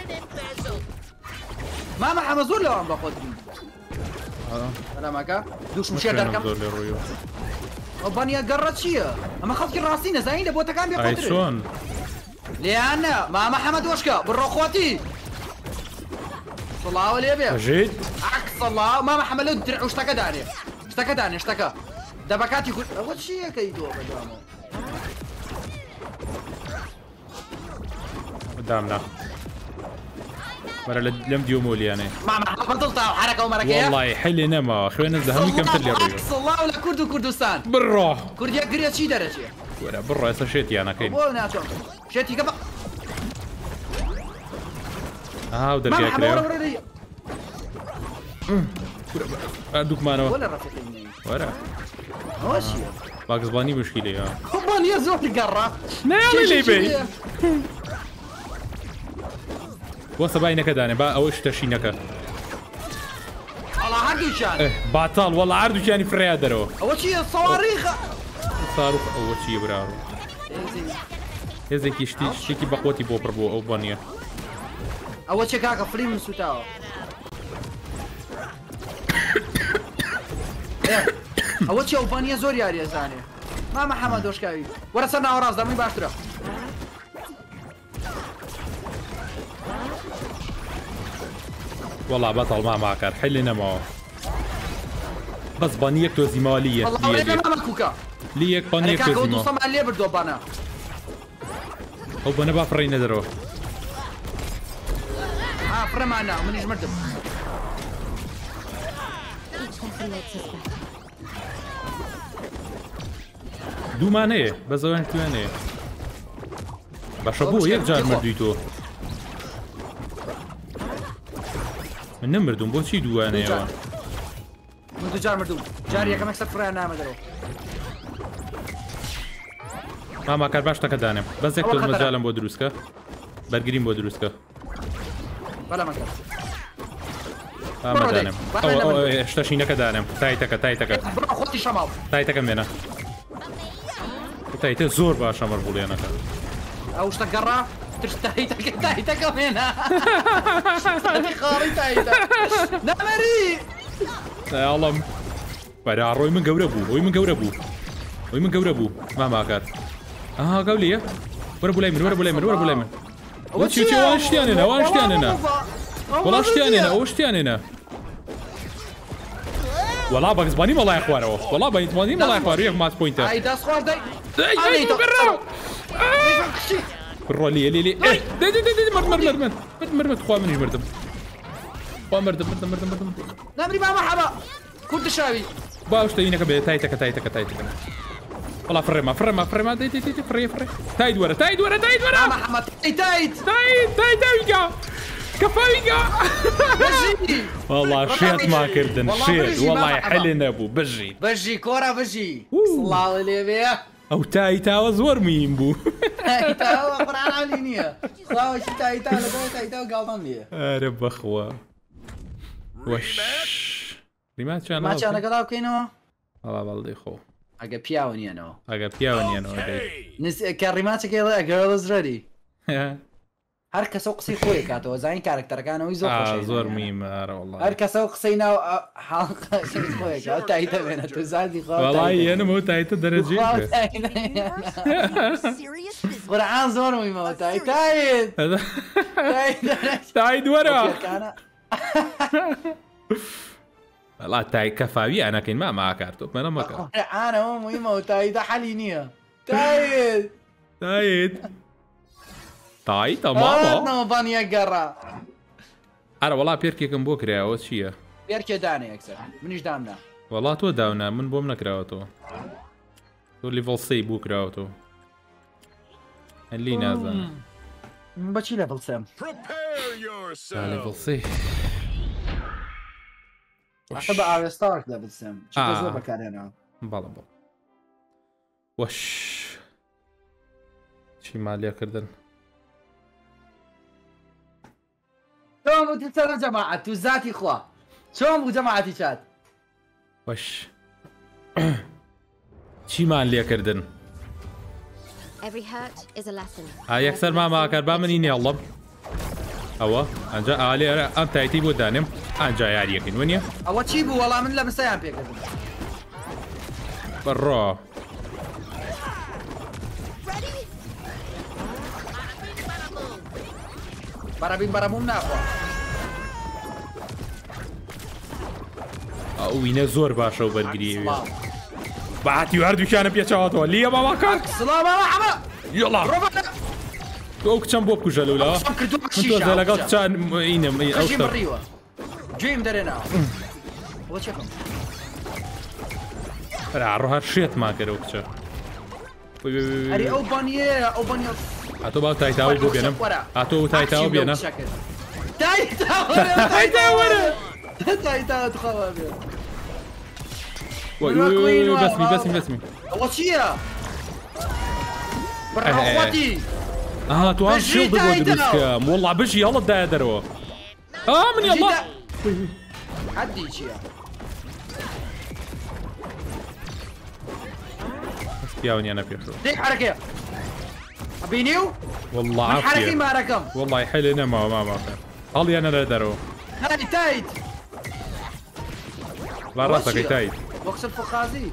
ماما حمزور لو عم باخذ انا معك دوش مشي دركم زۆر لێ ڕوویەوە وبانيا قرت شيء اما خلق راسينا زين بوتا كان ئای بيقدر چۆن ليانا ماما حمد وشكا برو اخواتي الله ولي بيه ئەژیت عكس الله ماما حملوا الدرع واشتكى داني اشتكى داني اشتكى دبكات يقول اول شيء كيدو بدامو قدامنا مرة لم ديومولي أنا ماما بطلتها حركه ومركيه والله حلي نما خوينا الزهمي كم تلي الريو عكس الله ولا كرد وكردستان برا كرديا كريا شي درجه ولا برا يصير شيتي أنا كين وناتو شتي كبا ها ودر ماما جاي حمورة كريو وريا هەردووکمانەوە ولا رفيقي وەرە ماشي باگزبانی مشکلەیە كمان يا زول قرا نەیاڵی لێ بێ بۆ سەبای نەکەدانێ با ئەوە شتەشی نەکە على حقي شان باتاڵ وەڵا هەردووکیانی فریا دەرەوە اول شيء الصواريخ ساروخ ئەوە چیە براڕۆ هێزێکی شتی شتێکی بەقوتی بۆ پڕ بۆ ئەو بانیە اول شيء كاكا فري من سوتاو اول شيء اوبانيا زور ياري زاني ما محمد وش كاوي ورا سنة وراس دامي باشترا والله بطل ما معك حلنا معه بس بانيك توزي مالية والله وين ما مكوكا ليك انا بانيك كاكا توزي ودو ما صمع اللي بردو بانا او بنا بافري ندرو اه فري معنا منيش مردم Each person makes his bed. دو مانه بس وين توانه باش ابو يك جار مرديتو من نمردون بو چی دوانه يا من دو جار مردوم جاري كم اكثر فري انا مدرو ما ما كار باش تكدانم بس يك تو مجالم بو دروسكا برگریم بو دروسكا ولا مكان ما مدانم او او اشتشي نكدانم تايتك تايتك برو اخوتي شمال تايتك منه تايت زور باش امر بولينا او اشتقرا تايتك تايتك هنا خاري تايتك نمري يا الله برا روي من قوربو روي من قوربو روي من قوربو ما ماكات اه قولي ورا ابو ليمن ورا ابو ليمن ورا ابو ليمن وش شو واشتي انا واشتي انا والله اشتي انا واشتي انا والله باكزباني والله يا اخوان والله باكزباني والله يا اخوان مات بوينت اي داس خوار داي اي برا برا لي لي لي دي دي دي مر مر مر مر مر مر خوا مني مردم خوا مردم مردم مردم مردم نمري ما مرحبا كنت شابي باوش تاينك بي تايتك تايتك تايتك والله فرما فرما فرما دي دي دي فري فري تايد ورا تايد ورا تايد ورا محمد تايد تايد تايد تايد تايد كفايقة والله شيت ما كردن شيت والله حلنا ابو بجي بجي كورة بجي صلى الله عليه بيه او تايتا وزور مين بو تايتا وقران علينيا خلاص تايتا لقوا تايتا وقالطن لي ارب اخوة وش لما كان ما كان قلاو كينو والله بلدي خو اجا بياوني انا اجا بياوني انا نس كريماتك يا جيرل از ريدي هر کس قصي خوي كاتو زين كاركتر كانوا يزوق اه زور ميم ارى والله هر کس قصينا حلقه شيء خوي كاتو تايتا بينا تزادي خو والله انا مو تايتا درجه قرعان زور ميم تايت تايت تايد ورا والله تايد كفاوي انا كين ما ما كارتو انا ما كار انا مو ميم تايت حلينيه تايت تايد تايد تمام نو بانيا قرا انا والله بيركيكم بوكريا او شيء بيركي داني اكثر منيش دامنا والله تو داونا من بوم نكراوتو تو ليفل سي بوكراوتو اللي نازل بشي ليفل سام Prepare ليفل yourself. سي احب ار ستارك ليفل سام شو آه. زوبا كان انا بلا بلا وش شي ماليا كردن شلون بتتصرف جماعة توزاتي اخوا شلون بو جماعتي شات وش شي ماليا كردن Every hurt is a lesson. هاي اكثر ما ما كان بامنيني الله هو انجا علي انت ايتي بو دانم انجا يا يكن وينيا اول تشيبو والله من لبس ايام بيك برا برابين برامون ناخوا او وينا زور باشا وبرجري بعتي وردو كان بيتشاوتو ليه بابا كان سلام مرحبا يلا ربنا او كم بوب كجلو لا انتو زلقات كان اين جيم اوستر بريوا جيم درينا وشكم را روح شيت ما كروكچا اري او بانيه او بانيه اتو با تايتاو بو بينم اتو تايتاو بينم تايتاو تايتاو ورا تایتا تخوا بێ وای وای بەسمی بەسمی بەسمی ئەوە چییە؟ بڕاخواتی ئاها توان شیڵد بۆ دروستکەم وەڵا بژی هەڵتدایە دەرەوە ئا منی ئەڵڵا حەدی چییە؟ پیاوانیانە پێشەوە دێک حرەکەیە ئەبینی و؟ والله من حرەکەی عافیە مارەکەم والله حێلێ نەماوە ماماکە هەڵیانە لە دەرەوە هاي تايت با ڕاستەکەی تایت بوكس الفخازي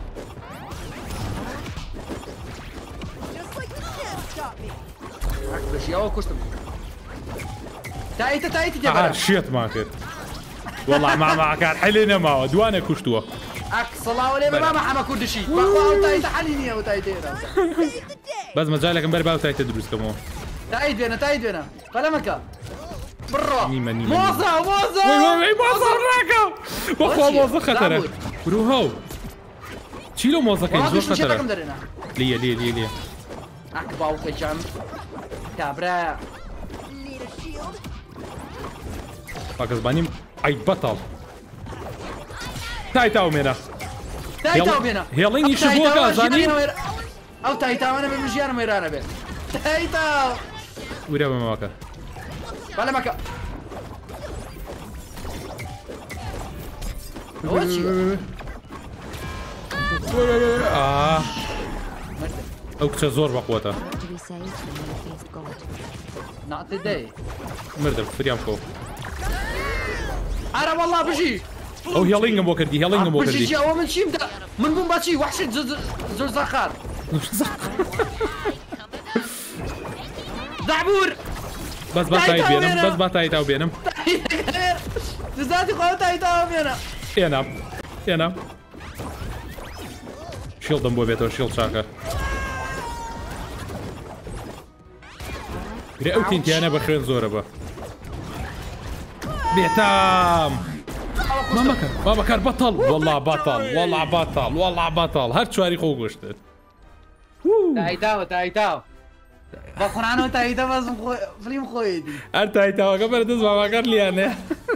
Just like the chance got me. باش يا كشتم تايت تايت ئاها جبل شێت ما کرد والله ماماکان حێلێ نەماوە دوانە کوشتووە اك صلاة ولا ما محمد كردشي باخو تايت حليني او تايت Save the day. بەس مەجالێکم بەر باو تایتە دروستکەمەوە تايت بينا تايت بينا قلمك برا نيمة نيمة موزة موزة وای وای وای مۆزە ڕاکە بەخوا مۆزە خەتەرە برو هەو چی لەو مۆزەکەی زۆر خەتەرە درنا لێ لێ لێ لێ اك باوك جام كابرا Need a shield. پاکستانیم ئەی بەتەڵ تایتاو مێنە تايت او بينا هێڵینی شبووەکە زانی او تايت انا بمجيانا ميرانا بين تايت ورە بەمەوەکە قلمك ئا ئەو کچە زۆر بەقوتە What do we say to the no-faced god? not today مردم فریام کۆ انا والله بجي ئەو هێڵینگم بۆ کردی هێڵینگم بۆ بجي کردی جا ومن شي مدا من بوم باتشي وحش زوج زخار دعبور بەس با تایت بێنم بەس با تایتاو بێنم زادي خوات ايتام انا هێنام هێنام شیڵدم بۆ بێتەوە شیڵ چاکە گرێ ئەو تینتیانە بە خوێن زۆرە بە بێتام مامەکە بابەکار بەتەڵ وەڵا بەتەڵ وەڵا بەتەڵ وەڵا بەتەڵ هەر چواری خۆ گۆشتت تايتاو تايتاو بقرانو تايتا بس فيلم خويدي هەر تایتاوەکە بەردەست باباکار لیانێ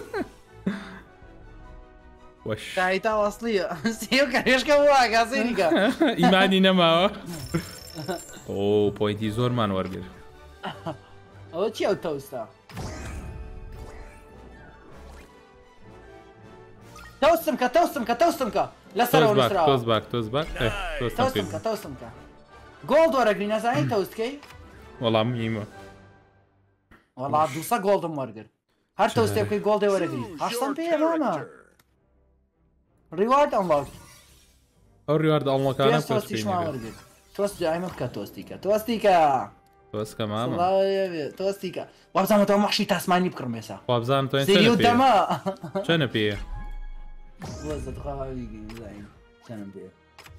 وەش تايتا اصليه سيو كريش كوا كاسينيكا ئیمانی نەماوە ئۆ پۆینتی زۆرمان وەرگر او تشي او توستا توسمكا توسمكا توسمكا لا سرا تۆز باک ونسرا تۆز باک تۆز باک تۆستم توسمكا پێ توسمكا جولد ورا جرين ازاي توستكي وەڵام میمە والله دوسا جولد مورجر هر توستكي جولد ورا جرين Choose اصلا your بيه ماما character. ريوارد انلوك ئەو ڕیوارد ئەڵمەکانە توست توستيش ما ورجر توست دائما كتوستيكا توستيكا تۆسکە مامە الله يبي توستيكا وابزعم تو محشي تاسماني بكرميسا خوابزانم تۆ سيريو چەنە پێیە دما چەنە پێیە وزد خواهيجي زين سنم بيه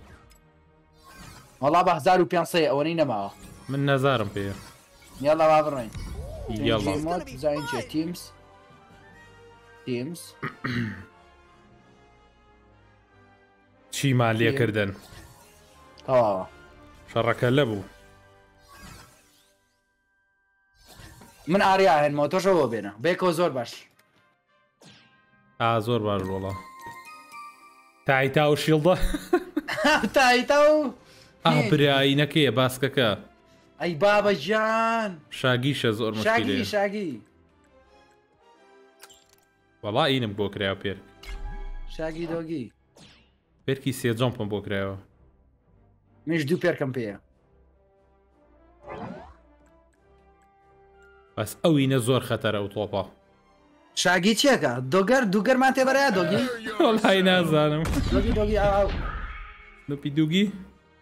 والله بهزار وبيانسي اولين معه من نەزارم پێیە يلا بابرين یاڵا مود زين شي تيمز تيمز چیمان لێکردن اه شەڕەکە لەبوو من اريا هن موتور شو بينا بيكو زور باش ئا زۆر باش وڵا تایتا و شیڵدە تايتو ئا برایینەکەیە باسکەکە اي بابا جان شاگیشە زۆر شاقي مشکلێ شاقي وەڵا ئینم بۆ کرایەوە پێر شاقي دوغي پێرکی سێ جۆمپم بۆ کرایەوە مش دو بير كامبيا بەس ئەوینە زۆر خەتەرە ئەو تۆپە شاقي تشيكا دوغر دوغر ما تبرا دوغي وەڵای نازانم دوغي دوغي او او نوپی دووگی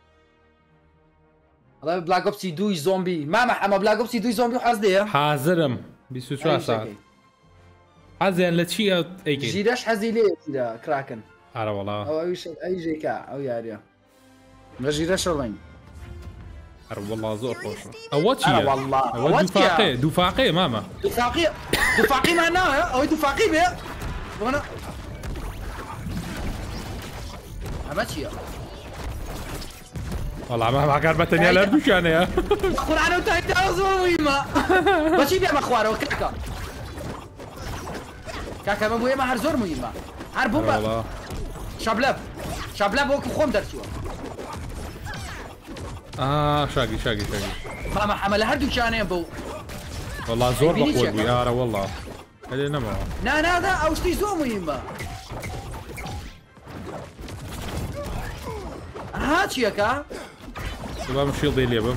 والله بلاك اوبس دوي زومبي ما محمد بلاك اوبس دوي زومبي وحاز ديه حازرم بیست و چوار ساعت حەزیان لە چیە ئەیکەین جيراش حزي ليه كده كراكن ئارە وەڵا او اي شيء اي جيكا او ياريا ما جيراش والله ئەر وەڵا زۆر خۆشە ئەوە چیە أنا والله ئەوە أوت دووفاقێ يا. دووفاقێ مامە دفاقي دفاقي معناها او دفاقي بيه وانا عملت يا وەڵا ماماکار بەتەنیا لە دووشانەیە قرآن وتايتا زويما ماشي بيه مخواره وكاكا کاکەمە بۆ ئێمە هەر زۆر مهمە هەر بوو بە والله شابلەب شابلە بۆکو خۆم دەرچووە آه شاقي شاقي شاقي مامە حەمە لە هەردووچانەیە بەو والله زور بيني بقود شكل. بيارة والله خلينا معه نانادا ئەو شتی زۆر مهمە ها چیەکە؟ شباب مشيل ضي ليبا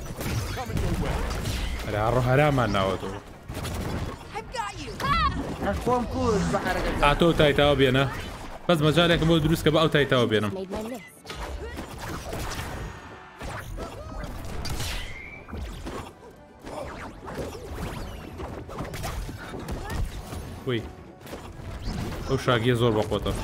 هلا عرو هرامان ناوتو I've got you. خۆم کورد بە حرەکەت عتو تايتاو بينا بس مجالك مو دروس كبا او تايتاو بينا Made my list. وي او شاقية زور بقوته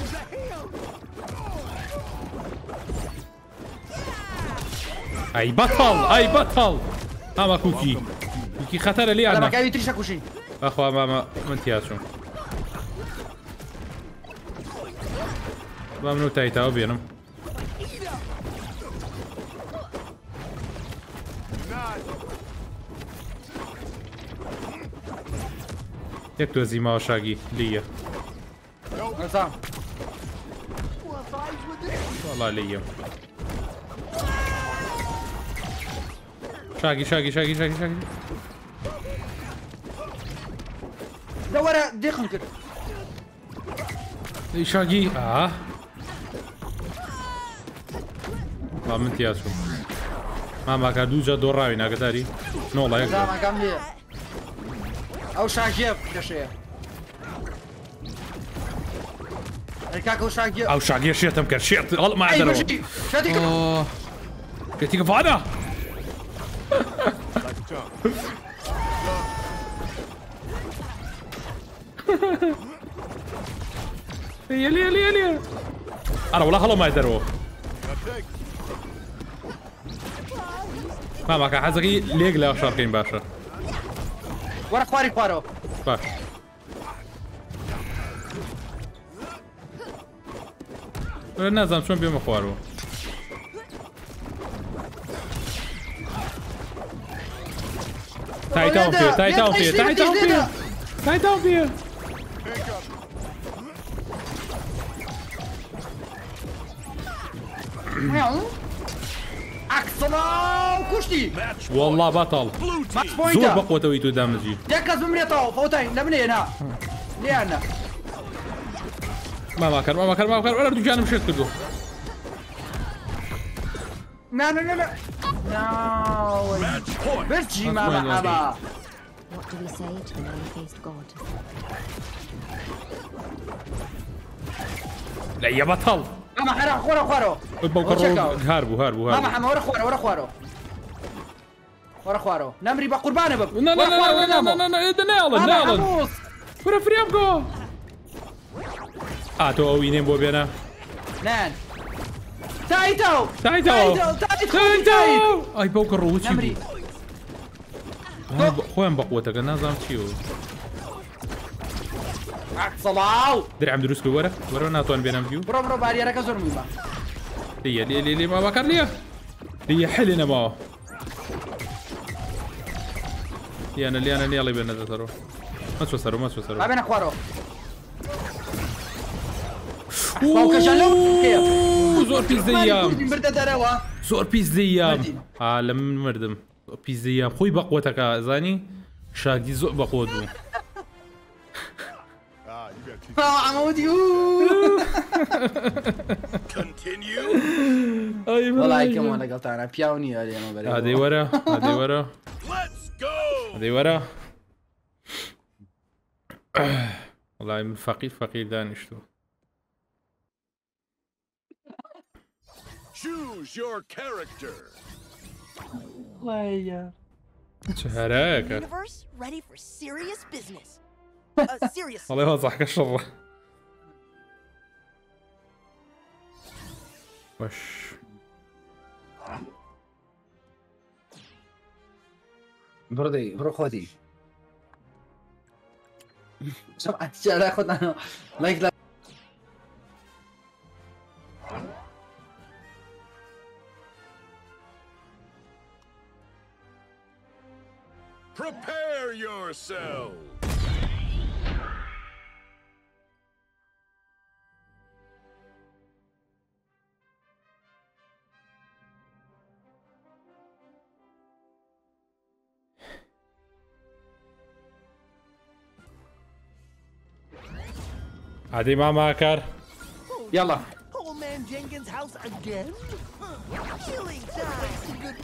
اي بطل اي بطل اما كوكي كوكي خطر لي لە عنا مەکاوی تریشە کوشین اخوا ماما من تياتشو ممنوع تايتاو بينهم يك توزي ما شاقي ليا سام والله ليا شاقي شاقي شاقي شاقي شاقي لەوەرە دێخم کرد اي شاقي اه ما من تياتشو ماما كادوجا دوراوي ناقداري نولا يك زامەکەم لێ ئەو شاژێ دەشەیە کاکە ئەو شاگێ او شاقي شيتم كرشيت والله ما عدنا شاتێکە اوه كتيك فانا يلي يلي يلي انا والله خلوا ما يدروا ما معك حزقي ليق لا شاركين باشا وەرە خواری خوارەوە باش ولا نازم شلون بيوم اخوارو تاي تاون فيه تاي تاون فيه تاي تاون فيه تاي تاون فيه ئاکسڵاو کوشتی والله بطل ماچ زور پۆینتە بقوته ويتو دامجي یەک کەس بمرێتەوە فەوتای لە منێنا لێیانە ما ماكر ما ماكر ما ماكر ولا رجال مشيت كدو نا نا نا نا ناوي Match point. برجي مامە حەما What do we say to the many-faced god? لا يا بطل مامە حەرا خۆرە خوارەوە بوكر هاربو هاربو مامە هاربو حەمە وەرە خوارە وەرە خوارەوە وەرە خوارەوە نەمری بە قوربانە بە لا لا لا لا لا لا لا نالن نالن ولا فريمكو اتو وينين بو بينا نان تايتو تايتو تايتو تايتو اي بوكر روتشي نمري خوين بقوتك انا زعما تشيو عكسلاو دري عم دروس ورا ورا ناتوان بينام فيو برو برو باريرك زور مهمة ليا ليا ليا ما بكر ليا ليا حلنا ما ليا انا ليا انا ليا الله يبين ترى ما تفسروا ما ما تفسروا بين اخوارو باوكا جالو كيف زور بيس ديام مرده دروا زور بيس ديام مردي. عالم مردم زور بيس ديام خوي بقوتك زاني شاقي زور بقوتو عمودي Continue. اي والله كم وانا قلت انا بياوني هذه ما بري هذه ورا هذه ورا Let's go. هذه ورا والله من فقير فقير دانشتو Choose your character. ويا شهراك Universe ready for serious business. Uh, serious. والله يوضحك الشر وش بردي برو خودي شوف انت جاي اخذ انا لايك لايك Prepare yourself. عادي ماما كار يلا Old man Jenkins' house again? Healing time. Some good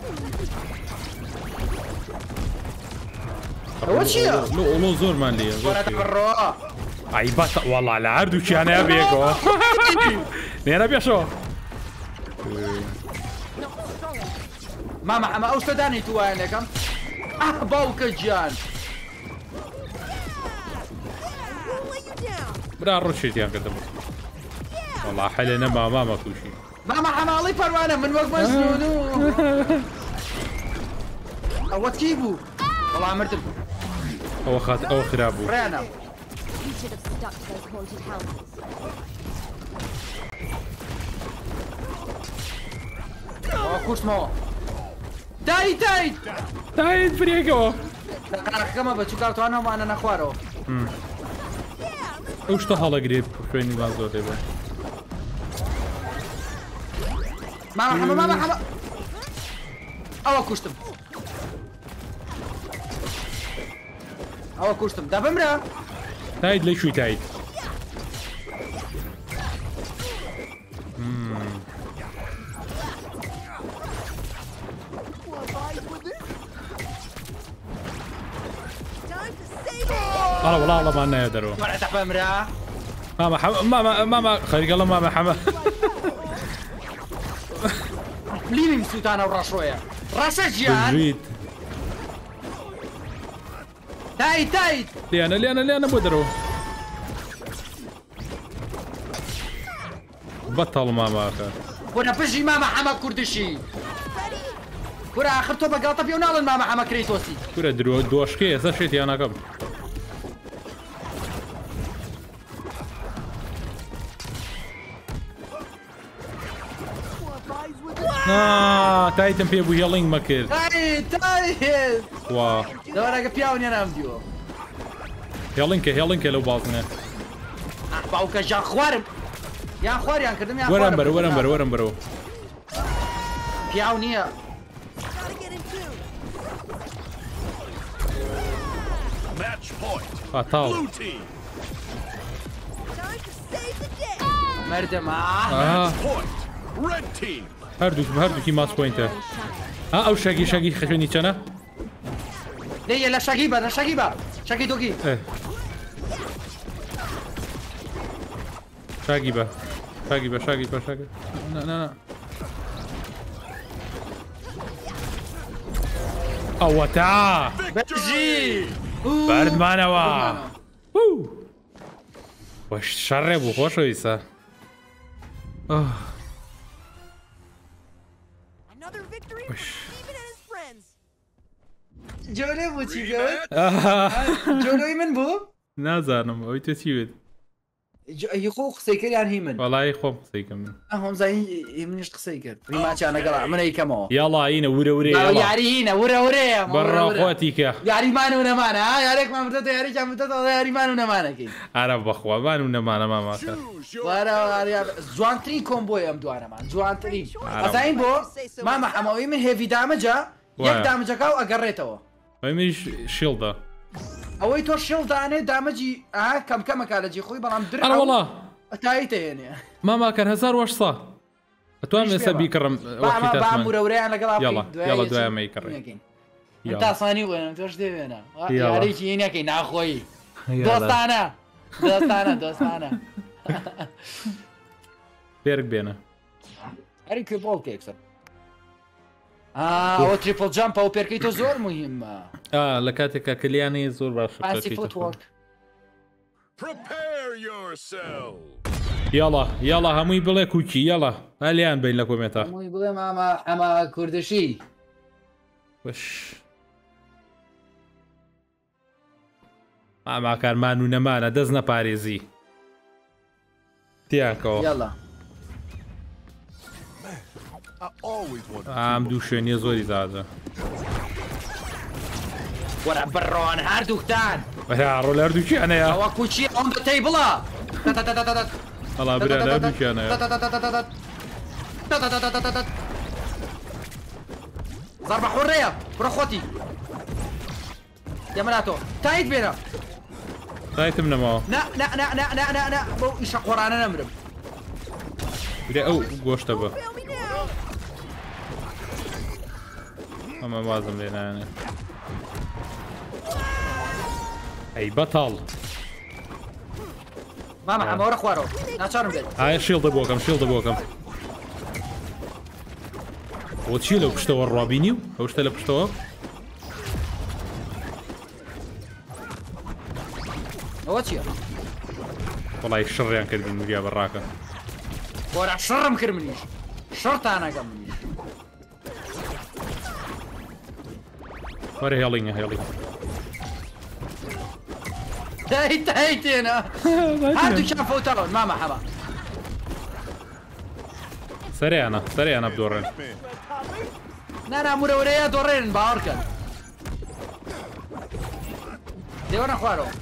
food. اول شيء لو لو زور مان لي ولا تبرع عيبات والله على عرض وشي انا ابيكو انا ابي شو ماما حما او سداني تو عينكم اه باوك جان Won't let you down. برا رشيت يا قدم والله حلنا ما ما ماكو شيء ماما حما لي فروانا من وقت مجنون او تجيبوا والله مرتب او خات او خرابو فرينا You should have stuck to those haunted houses. او كوش مو تاي تاي تايد فريقو انا كما بتشكرت انا وانا نخوارو وش طهلا قريب شويني ما زود يبا ماما حما ماما حما او كوشتم او كوشتم دابا امرا تايد ليش شوي تايد Time to save it. والله والله والله ما لنا يقدروا ولا دابا امرا ماما حما ماما ماما خليك الله ماما حما ليني مسوت انا وراشويا راشا جيان جيت تاي تاي لي انا لي انا لي انا بدرو بطل ماما اخر وانا بجي ماما حما كردشي كرة اخر تو بقاطة في ونال ماما حما كريتوسي كورة درو دوشكي هسه شيتي انا قبل آه تايتن في ابو هيلينج ما كرت تاي تاي وا دورا قفياوني انا امديو هيلينك هيلينك لو باطنه باوكا جان خوارم يا خوار يا كردم يا خوار ورم برو ورم برو ورم برو بياوني Gotta get in too. Match point. اتاو Blue team. Time to save the day. مردم اه اه Point. Red team. هردوك هردوكي ماتش بوينتر اه او شاقي شاقي خشوني كنا ليه لا شاقيبه لا شاقيبه شاقي دوكي ايه شاقي با شاقي با شاقي با شاقي لا لا لا او تا بجي برد ما نوا وش شربو خوش ويسا اوه Another victory for Steven and his friends. جولي بو چی گوت جولوی من بو نازانم اوی تو چی بود يخو قسەی کردیان هی من والله خۆم قسەیکەم من هم زای منیش قسەی کرد ریماچیانە گەڵا منەی کەمەوە یاڵا اینە ورە ورێ یاڵا یاری هینە ورە ورەیە بەڕا خۆتی کە یاریمان و نەمانە ها یارێکمان بدەتە یاریان بدەتەوە یاریمان و نەمانەکەی ئارە بەخوابان و نەمانە ماماکە Choose your وارە جوانترین کۆمبۆی ئەم دوانەمان جوانترین ئەزاین بۆ مامە حەمەوەی من هێوی دامەجا یەک دامەجەکە و ئەگەڕێتەوە وای منیش شیڵدە ئەوەی تۆ شێڵدانێ دامەجی ئا کەم کەمەکە لە جی خۆی بەڵام در ئەرە وەڵا تایتێنێ ماماکەن هەزار وەشسە ئەتوانم ئێستا بیکڕم وەختی تاسمان بامورەورەیان لەگەڵ یاڵا یاڵا دوایەمەی کڕێ تاسانی وێنم تۆش دەوێنە یاڵا. یاریکی هینەکەی ناخۆی دۆستانە دۆستانە دۆستانە پێرک بێنە هەری کرد بۆڵ کێکسە ئەوە تریپل جامپ ئەو پێرکەی تۆ زۆر مهمە ئا لە کاتێکە کلیانی زۆر باش پاسی فوتوۆرک Prepare yourself. یاڵا یاڵا هەمووی بڵێ کوکی یاڵا هەلیان بین لە کۆمێتە هەمووی بڵێ مامە ئەمە کوردشی وش ماماکارمان و نەمانە دەست نەپارێزی تیاکەوە یاڵا I always want to ئام دوو شوێنیە زۆری زادە وەرە بڕۆن هەردووکتان ڕۆ لە هەردووکیانەیە ئەوە کوچی ئەم دەتەی بڵە هەڵا برا لە هەردووکیانەیە ضربة حرية برا خوتي يا ملاتو تايت بينا سایتم نەماوە نا نا نا نا نا نا نا بۆ ئیشە قۆڕانە نەمرم برێ ئەو گۆشتە بە ئەمە بازم لێ نایانێ ئەی بەتاڵ ماما ئەمەوەرە خوارەوە ناچارم بێت ئایا شیڵدە بۆکەم شیڵدە بۆکەم بۆ چی لەو پشتەوە ڕابینی و ئەو شتە لە پشتەوە ئەوە چییە؟ وەڵای شڕیان کردین وریا بەڕاکە وەرە شڕم کرد منیش شڕتان ئەگەم منیش وەرە هێڵینگە هێڵی دای دای تێنە هەردووکیان فەوتەڵەون مامە حەما سەریانە سەریانە بدۆڕێن نانا مورەورەیە دۆڕێنن باوەڕکەن دێوەنە خوارەوە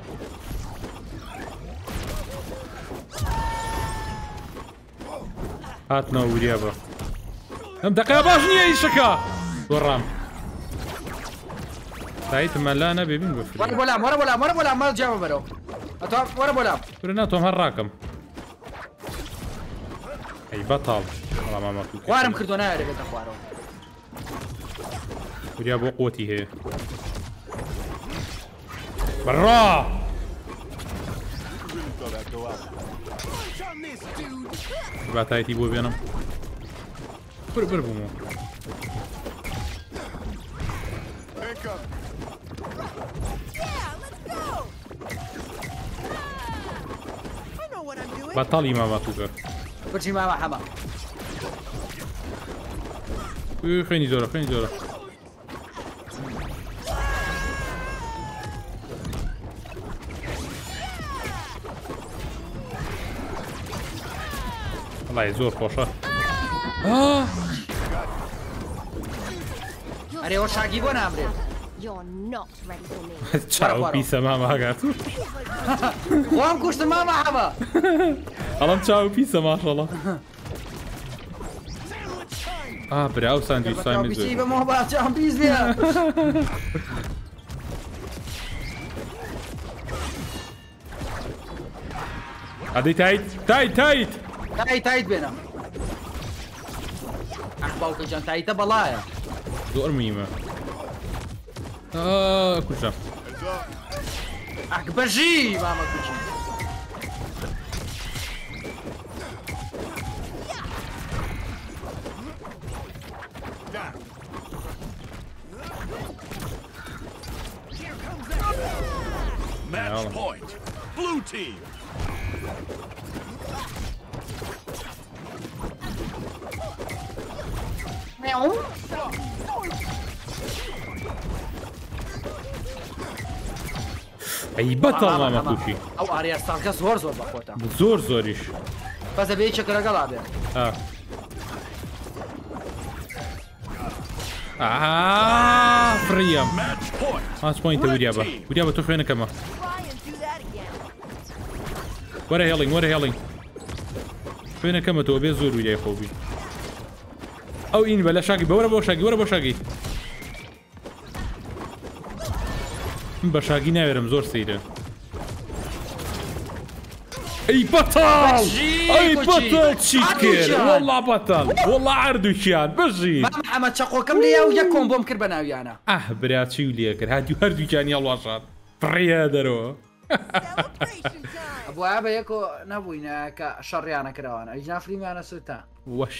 هاتنەوە وریا بە ئەم دەقا باش نییە ئیشەکە دۆڕام تایتمان لا نەبێ بین بە وەرە بۆلام وەرە بۆلام وەرە بۆلام مەڵ جیامە بەرەوە ئەتۆ وەرە بۆلام فرە ناتۆم هەر ڕاکەم ئەی بەتاڵ بەڵام ئەمە خوارم کردو نایە دەبێتە خوارەوە وریا بۆ قوتی هەیە بڕا با تایتی بۆ بێنم بر بر بوومەوە بەتاڵی ماماتوگە برچی مامە حەما خێنی زۆرە خێنی زۆرە وڵای زۆر خۆشە ئەرێەوە شاگی بۆ نامرێت You're not ready for me. چاو پیسە ماماگات خۆم کوشتم مامە حەما ئەڵم چاو پیسە ماشەڵە ئا برا ئەو ساندویچ سامی پیسی زۆر بەمەوە باچەم پیس بێ ئەدەی تایت تایت تایت تای تایت بێنە ئەخ باوکە جان تایتە بەڵایە زۆر میمە کوشە ئەک بەژی مامە کوچی Match point. Blue team. ئەی بەتەڵ مامەکوشی ئەو ئاریا ساڵکە زۆر زۆر بەخۆتە زۆر زۆریش بەزە بێ چەکە لەگەڵا بێ فڕیم Match point. ماچ پۆینتە وریا بە وریا بە تۆ خوێنەکەمە وەرە هێڵینگ وەرە هێڵینگ خوێنەکەمە تۆ بێ زۆر وریای خۆبی ئەو ئین بە لە شاگی بەوەرە بۆ شاگی وەرە بۆ شاگی بە شاگی ناوێرم زۆر سەیرە ئەی بەتاڵ ئەی بەتاڵ چیت کرد وەڵا بەتاڵ وەڵا هەردووکیان بژی مامە حەمە چەقۆکەم لێ و یەک کۆم بۆم کرد بە ناویانە ئەه برا چی و لێ کرد هاتی هەردووکیانی هەڵواشان پڕیا دەرەوە بۆە بە یەکۆ نەبووینە کە شەڕیانە کراوانە ئەی نافریمیانە سوتا وەش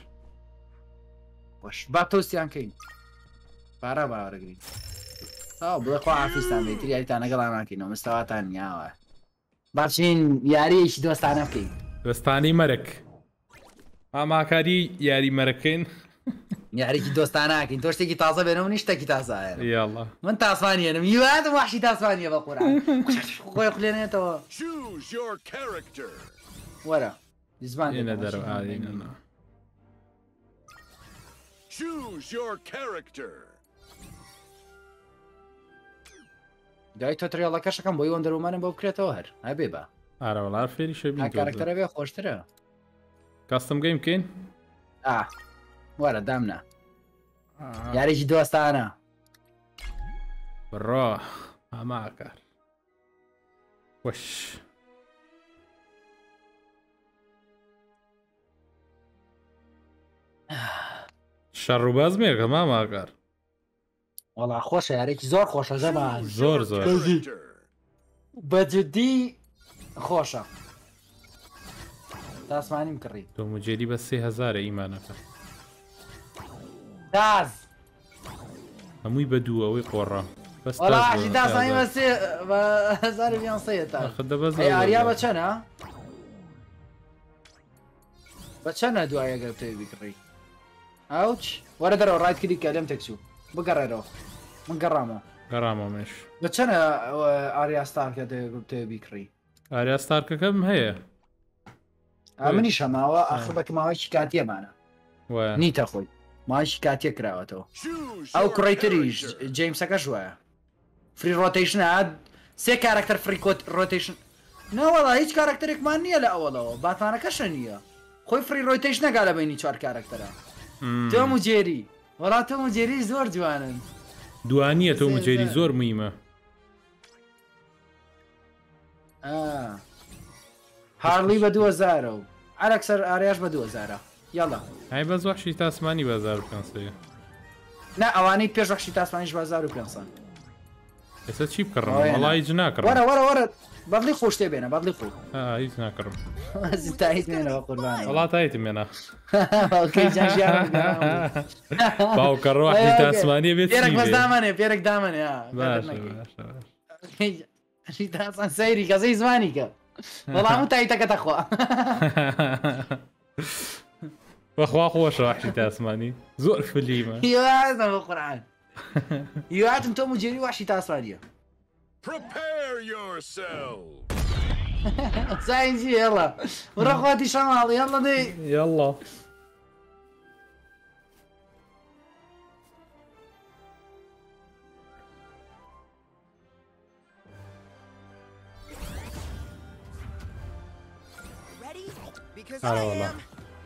وەش با تۆستیان کەین پارە باوەڕگرین ئەو بڵێ خۆ ئافیستان بێتتر یاریتان لەگەڵان ناکەینەوە مستەواتان نیاوە باچین یاریەکی دۆستانە بکەین دۆستانی مەرگ ئاماکاری یاری مەرەکەین یاریکی دۆستاناکەین تۆ شتێکی تازە بێنەوە نیشتێکی تازایە یاڵڵا من تاسمانیێنم هیوادم وحشی تاسمانیە بە قوران خۆی قلێنێتەوە Choose your character. وەرە زمان ئێنە دەرەوە ئاینەنا Choose your character. دوای تۆ ترێڵەکەشەکەم بۆی وەندەرومانم بۆ بکرێتەوە هەر هەبێ بە ئارەوەڵار فێری شەبی کارکتەرە بێ خۆشترە کاستم گەیم بکەین ئا وەرە دامنا یاریکی دۆستانە بڕۆ ئاماکار وش شەڕ و باز مێرگە ماماگەر وەڵا خۆشە یارێکی زۆر خۆشە زەمان زۆر زۆر بەجددی خۆشە داسمانیم کڕی تۆ مجێری بە سێ هەزارە ئیمانەکە داز هەمووی بە دوو ئەوەی قۆڕە وەڵاشی داسانی بە سێ بە هەزار و پێنجسەیە تا ئاریا بە چەنە؟ بە چەنە دوایە گەوتەوەی بیکڕی ئەوچ وەرە دەرەوە ڕایت کردی کە لێم تەکسو بگەڕێرەوە من گەڕامەوە گەڕامەمێش بە چەنە ئاریا ستارکە دەگوتەوە بیکڕی ئاریا ستارکەکەم هەیە منی شەماوە ئاخر بەکە ماوەیەکی کاتیەمانە نیتە خۆی ماوەیەکی کاتیە کراوەتەوە ئەو کوڕیتریش جیمسەکەش وایە فری ڕۆتیشن هات سێ کارکتەر فری ڕۆتیشن نەوەڵا هیچ کارکتەرێکمان نییە لە ئەوڵەوە باتانەکەشە نییە خۆی فری ڕۆیتیش نەگا لە بینی چوار کارکتەرە تۆ مجێری وەڵا تۆ مجێری زۆر جوانن دوانیە تۆ مجێری زۆر مویمە هارلی بە دوهزارە و ئەرەکسەر ئاریاش بە دوهزارە یاڵا ئای بەز وەخشی تاسمانی بە هەزار و پێنجسەیە نا ئەوانەی پێش وەخشی تاسمانیش بە هەزار و پێنجسە ئێستا چی بکڕم وەڵا هیچ ناکڕم وەرە وەرە وەرە بەدڵی خۆش تێ بێنە بەدڵی خۆ هیچ ناکڕم تایت مێنەوە قوربانە وەڵا تایتم مێنە باوکەی جانژیان باوکە ڕۆحی تاسمانیە بێت پێرێک بەس دامەنێ پێرێک دامەنێ تاسان سەیری کەسەی زمانی کە وەڵام هەموو تایتەکەتە خوا بەخوا خۆشە وەحشی تاسمانی زۆر فلیمە هیواتم بە قورعان هیواتم تۆ مجێری وەحشی تاسمانیە Prepare yourself. ساینجی هێڵە وڕە خواتی شەماڵ یاڵە دەی یاڵڵا Because I am.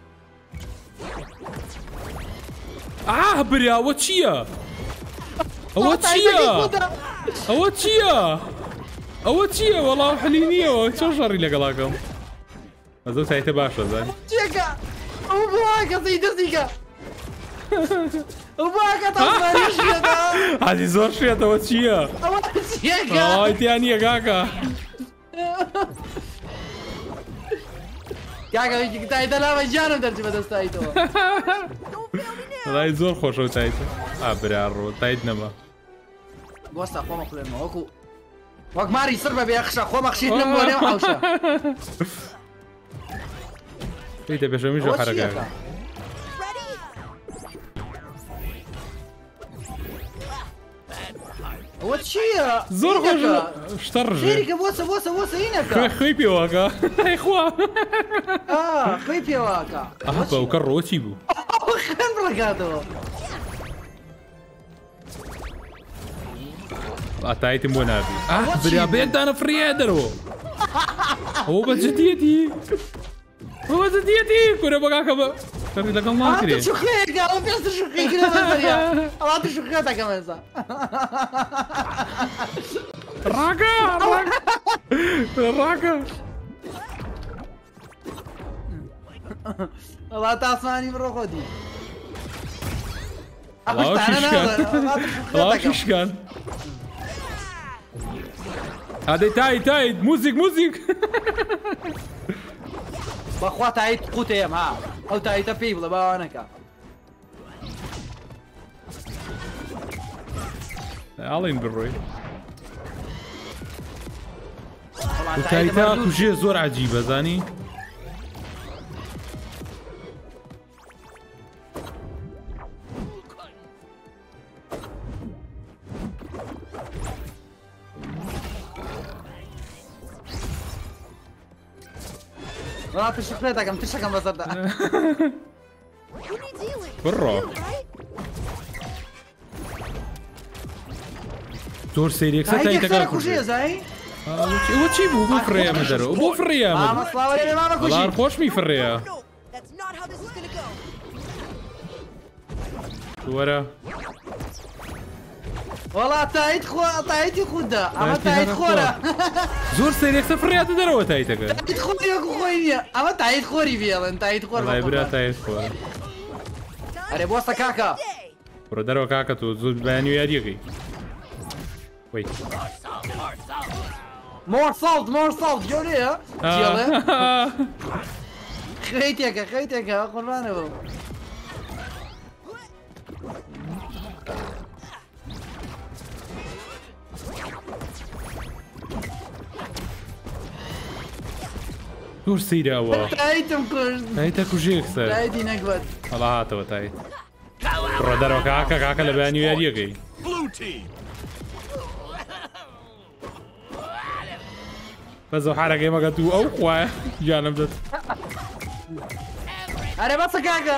ئا بریا ئەوە چییە؟ ئەوە چییە؟ ئەوە چییە؟ ئەوە چییە وەڵام حەلی نییەوە چۆن شەڕی لەگەڵاکەم ئەزە تایتە باشە زانی چێکە ئەو بواکە سەی دەستیکە ئەو بواکە تاسمانیشێتە حاجی زۆر شێتەوە چییە؟ ئەوە چێکە ئەوەیتیان نییە کاکە کاکە تایتە لاوە گیانم دەرچی بەدەستایتەوە وەڵای زۆر خۆشە و تایتە ئا برا ڕۆ تایت نەما بۆستا خۆمە خوێنمە وەکو وەک ماری سەر بە بێخشە خۆمە خشیتم بۆ لێم حوشە دیتە پێشەمی ژۆ حەرەکە ئەوە چییە؟ زۆر خۆشە شتە ڕژێ خێریکە بۆسە بۆسە بۆسە هینەکە خوێ پێواکە ئەی خوا خوێ پێواکە ئەها بەوکە ڕۆچی بوو خوێن بڕکاتەوە ئاتایتم بۆ نابی برا بێکدانە فریە دەرەوە ئەوە بە جدیەتی ئەوە بە جدیەتی کورە بەکاکە بە شەڕی لەگەڵ ناکرێ شوخەیەکە ئەوە پێست شوخەیەکە بەریا ئەڵاتە شوخەتەکەم ئێستا ڕاکە ڕاکە ئەڵا تاسمانی بڕۆ خۆدی شیشکان ئادەی تایت تایت موزیک موزیک بەخوا تایت قوتەیەم ها ئەو تایتە پێی بڵە باوانەکە ئاڵین بڕۆی تایتا کوژێ زۆر عەجیبە زانی وڵا تشکرێتەکەم تشەکەم بەسەردا بڕۆ زۆر سەیرێکسە تایتەکە کوژێ زای ئەوە چی بوو بۆ فڕێمە دەرەوە بۆ فڕێمە وەڵار خۆشمی فڕێە No, that's not how this is gonna go. وەرە وڵا تایت خۆ تایتی خوددا ئەمە تایت خۆرە زۆر سەرێکسە فڕاتە دەرەوە تایتەکە تایت خۆریەک خۆی نییە ئەمە تایت خۆری بێڵن تایت خۆر برا تایت خۆرە ئەرێ بۆستە کاکە بڕۆ دەرەوە کاکە تۆ زۆر بەیانی و یاریەکەی وەی مۆر ساڵت مۆر ساڵت گەورەیە جێڵێ خەیتێکە خەیتێکە قوربانەوە زۆر سیرەوە تایتم کورد تایتە کوژێک سەر تایتی نەگوت هەڵا هاتەوە تایت بڕۆ دەرەوە کاکە کاکە لە بەیانی و یاریەکەی Blue team. بەزەو حرەکەی مەگە تو ئەو خوایە گیانم دەت ئەرێ بەسە کاکە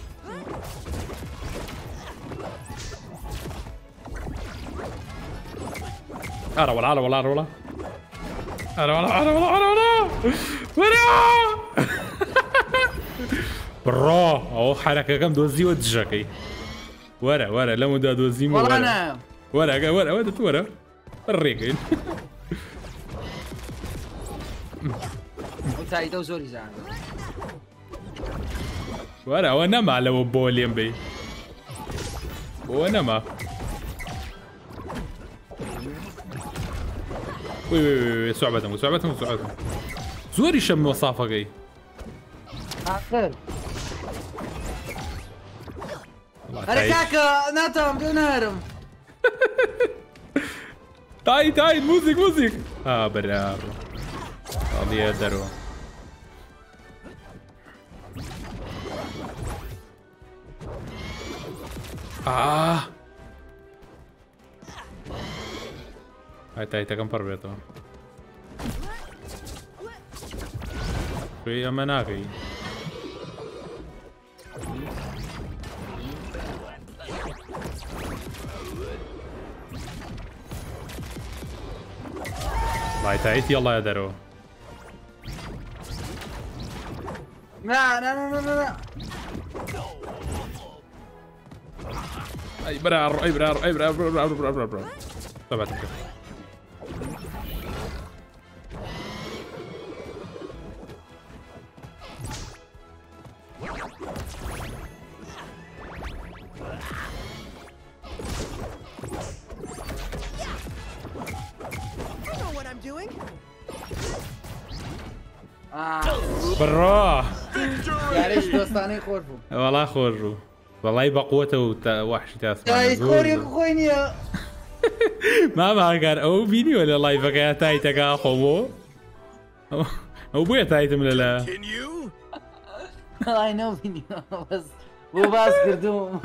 ئارە وەڵا ئارە وەڵا وەڵا ئارە وەڵا ئارە وەڵا ئارە وەڵا وەرە بڕۆ ئەو حرەکەکەم دۆزیوە دژەکەی وەرە وەرە لەمەدا دۆزیمە وەڵانە وەرە وەرە وەرە دەت وەرە ڕێگەین تایتە و زۆری زان وەرە ئەوە نەما لەوە بۆ لێم بێ بۆوە نەما سوعبەتم سوعبەتم سوعبەتم زۆری شەم وەسافەکەی ئاخر ئەرێ کاکە ناتام پێ نارم تای تای موزیک موزیک ها بەرا ئەڵیە دەرەوە ئاه های تایتەکەم پڕ بێتەوە خوێ ئەمە ناکەی های تایتی ئەڵایە دەرەوە نا نا نا نا نا ئەی برار ئەی برار ئەی برار برار برار برار برار بەبەتم کرد بڕۆ یاریش دۆستانەی خۆش بوو وەڵا خۆش بوو وەڵای بەقوتەوە و وەحشی تایت تاسمان خۆریەک خۆی نییە ماماگەر ئەو بینیوە لە لایڤەکەی تایتەکە خۆمەوە ئەو بۆیە تایتم لەلە Continue. ئای نەبینی بەس بۆ باس کردوم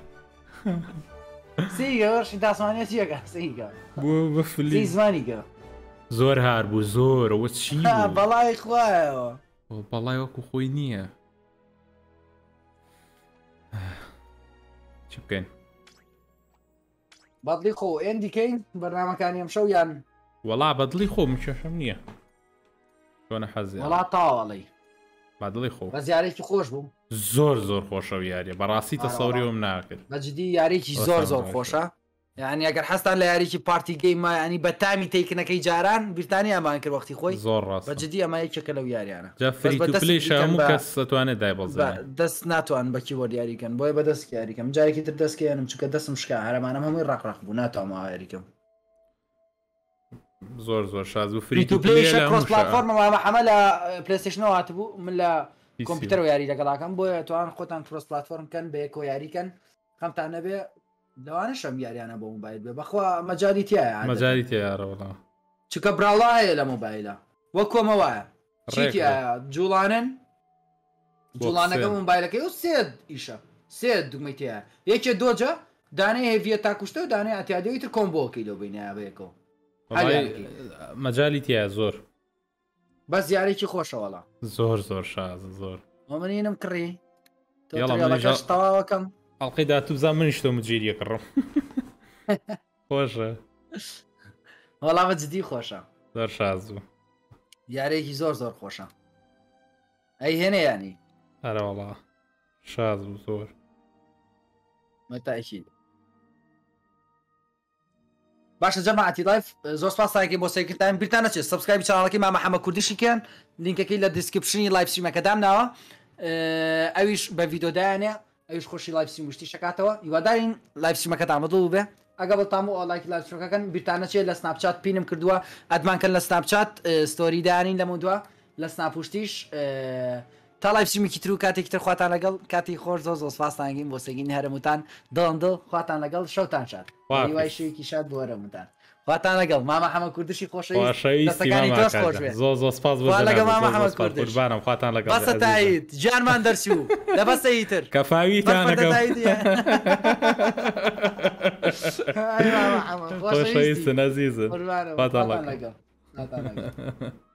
سیگە وەرشی تاسمانیە چیەکە سیگە بۆ سی بەفلی زمانیکە زۆر هار بوو زۆر ئەوە چی بوو بەڵای خوایەوە بەڵای وەکو خۆی نییە چی بکەین بەدڵی خۆ ئێندیکەین بەرنامەکانی ئەم شەو یان وەڵا بەدڵی خۆم کێشەم نییە چۆنە حەزی وڵا تاوەڵی بەدڵی خۆ بە زیارێکی خۆش بووم زۆر زۆر خۆشەوە یاریە بەڕاستی تەسەوریەوەم ناکرد بەجددی یاریکی زۆر زۆر خۆشە یعنی ئەگەر حەستان لە یاریکی پارتی گەیمە ینی بە تامی تێکنەکەی جاران بیرتانی ئەمان کرد وەختی خۆی زۆر ڕاست بەجددی ئەمە یەکێکە لەو یاریانە جا فری تو پلیش هەموو کەس دەتوانێت دای بەڵزانێت دەست ناتوان بە کیبۆرد یاریکەن بۆیە بە دەست یاریکەم جارێکی تر دەستکەێنم چکە دەستم شکا هەرمانم هەمووی ڕقڕق بوو ناتوانەوە یاریکەم زۆر زۆر شاز و فری تو پلیش کڕۆس پلتفۆرمەوە حەمە لە پلەیستیشنەوە هاتبوو من لە کۆمپیوتەرەوە یاری لەگەڵاکەم بۆیە توان خۆتان کڕۆس پلتفۆرمکەن بە یەکۆ یاریکەن خەمتان نەبێ لەوانە شەم یاریانە بۆ موبایل بێ بەخوا مەجای تایە مەجای تیارەوەڵا چکە براڵایە لە مۆبایلە وە کۆمەوەیە چیتیە جوڵانن جوڵانەکە مۆبایلەکەی و سێ ئیشە سێ دوگمەی تایە یەکێ دۆجە دانەی هێڤە تا کوشتە و دانەی ئەتیادەوەی تر کۆمبۆکەی لەو بینایە بەیەکەوە مەجای تایە زۆر بەس یارێکی خۆشەوەڵا زۆر زۆر شاز زۆر ئەمەنینم کڕی تەواوەکەم ئەڵلقەی داتوبزان منیش تۆ مجیریە کڕم خۆشە وەڵامە جدی خۆشە زۆر شاز بوو یارێکی زۆر زۆر خۆشە ئەی هێنە ینی هەرەوەڵا شاز بوو زۆر مەتاکی باشە جەماعەتی لایف زۆر سپاسایەکی بۆ سەیرکردن بیرتان نەچێت سبسکرایب چانەڵەکەی مام محەممەد کوردیشیکەن لینکەکەی لە دیسکریپشنی لایف ستریمەکە دامناوە ئەویش بە ڤیدۆدایانێ ئەویش خۆشی لایف ستریم وشتی شکاتەوە هیوادارین لایف ستریمەکەتان بەدڵ بێ ئەگە بەڵتام و ئۆلایکی لایف ستریمەکەکەن بیرتان نەچێت لە سناپچات پینم کردووە ئەدمانکەن لە سناپچات ستۆری دایانین لەمە دووە لە سناپوشتیش تا لایف ستریمێکی تر و کاتێکی تر خواتان لەگەڵ کاتی خۆش زۆر زۆر سپاسانگین بۆ سێگینی هەرموتان دڵندڵ خواتان لەگەڵ شەوتان شاد وای شوێکی شاد بۆ هەرموتان خواتان لەگەڵ مام محەممەد کوردشی خۆشەویستەکانی تۆش خۆش بێ زۆر زۆر سپاس بۆ لەگەڵ مام محەممەد کوردش بانم خواتان لەگەڵ بەسە تایید جانمان دەرچی و لە بەسەی تر کەفاویتانەکەم خۆشەویستن ئەزیزن خواتان لەگەڵ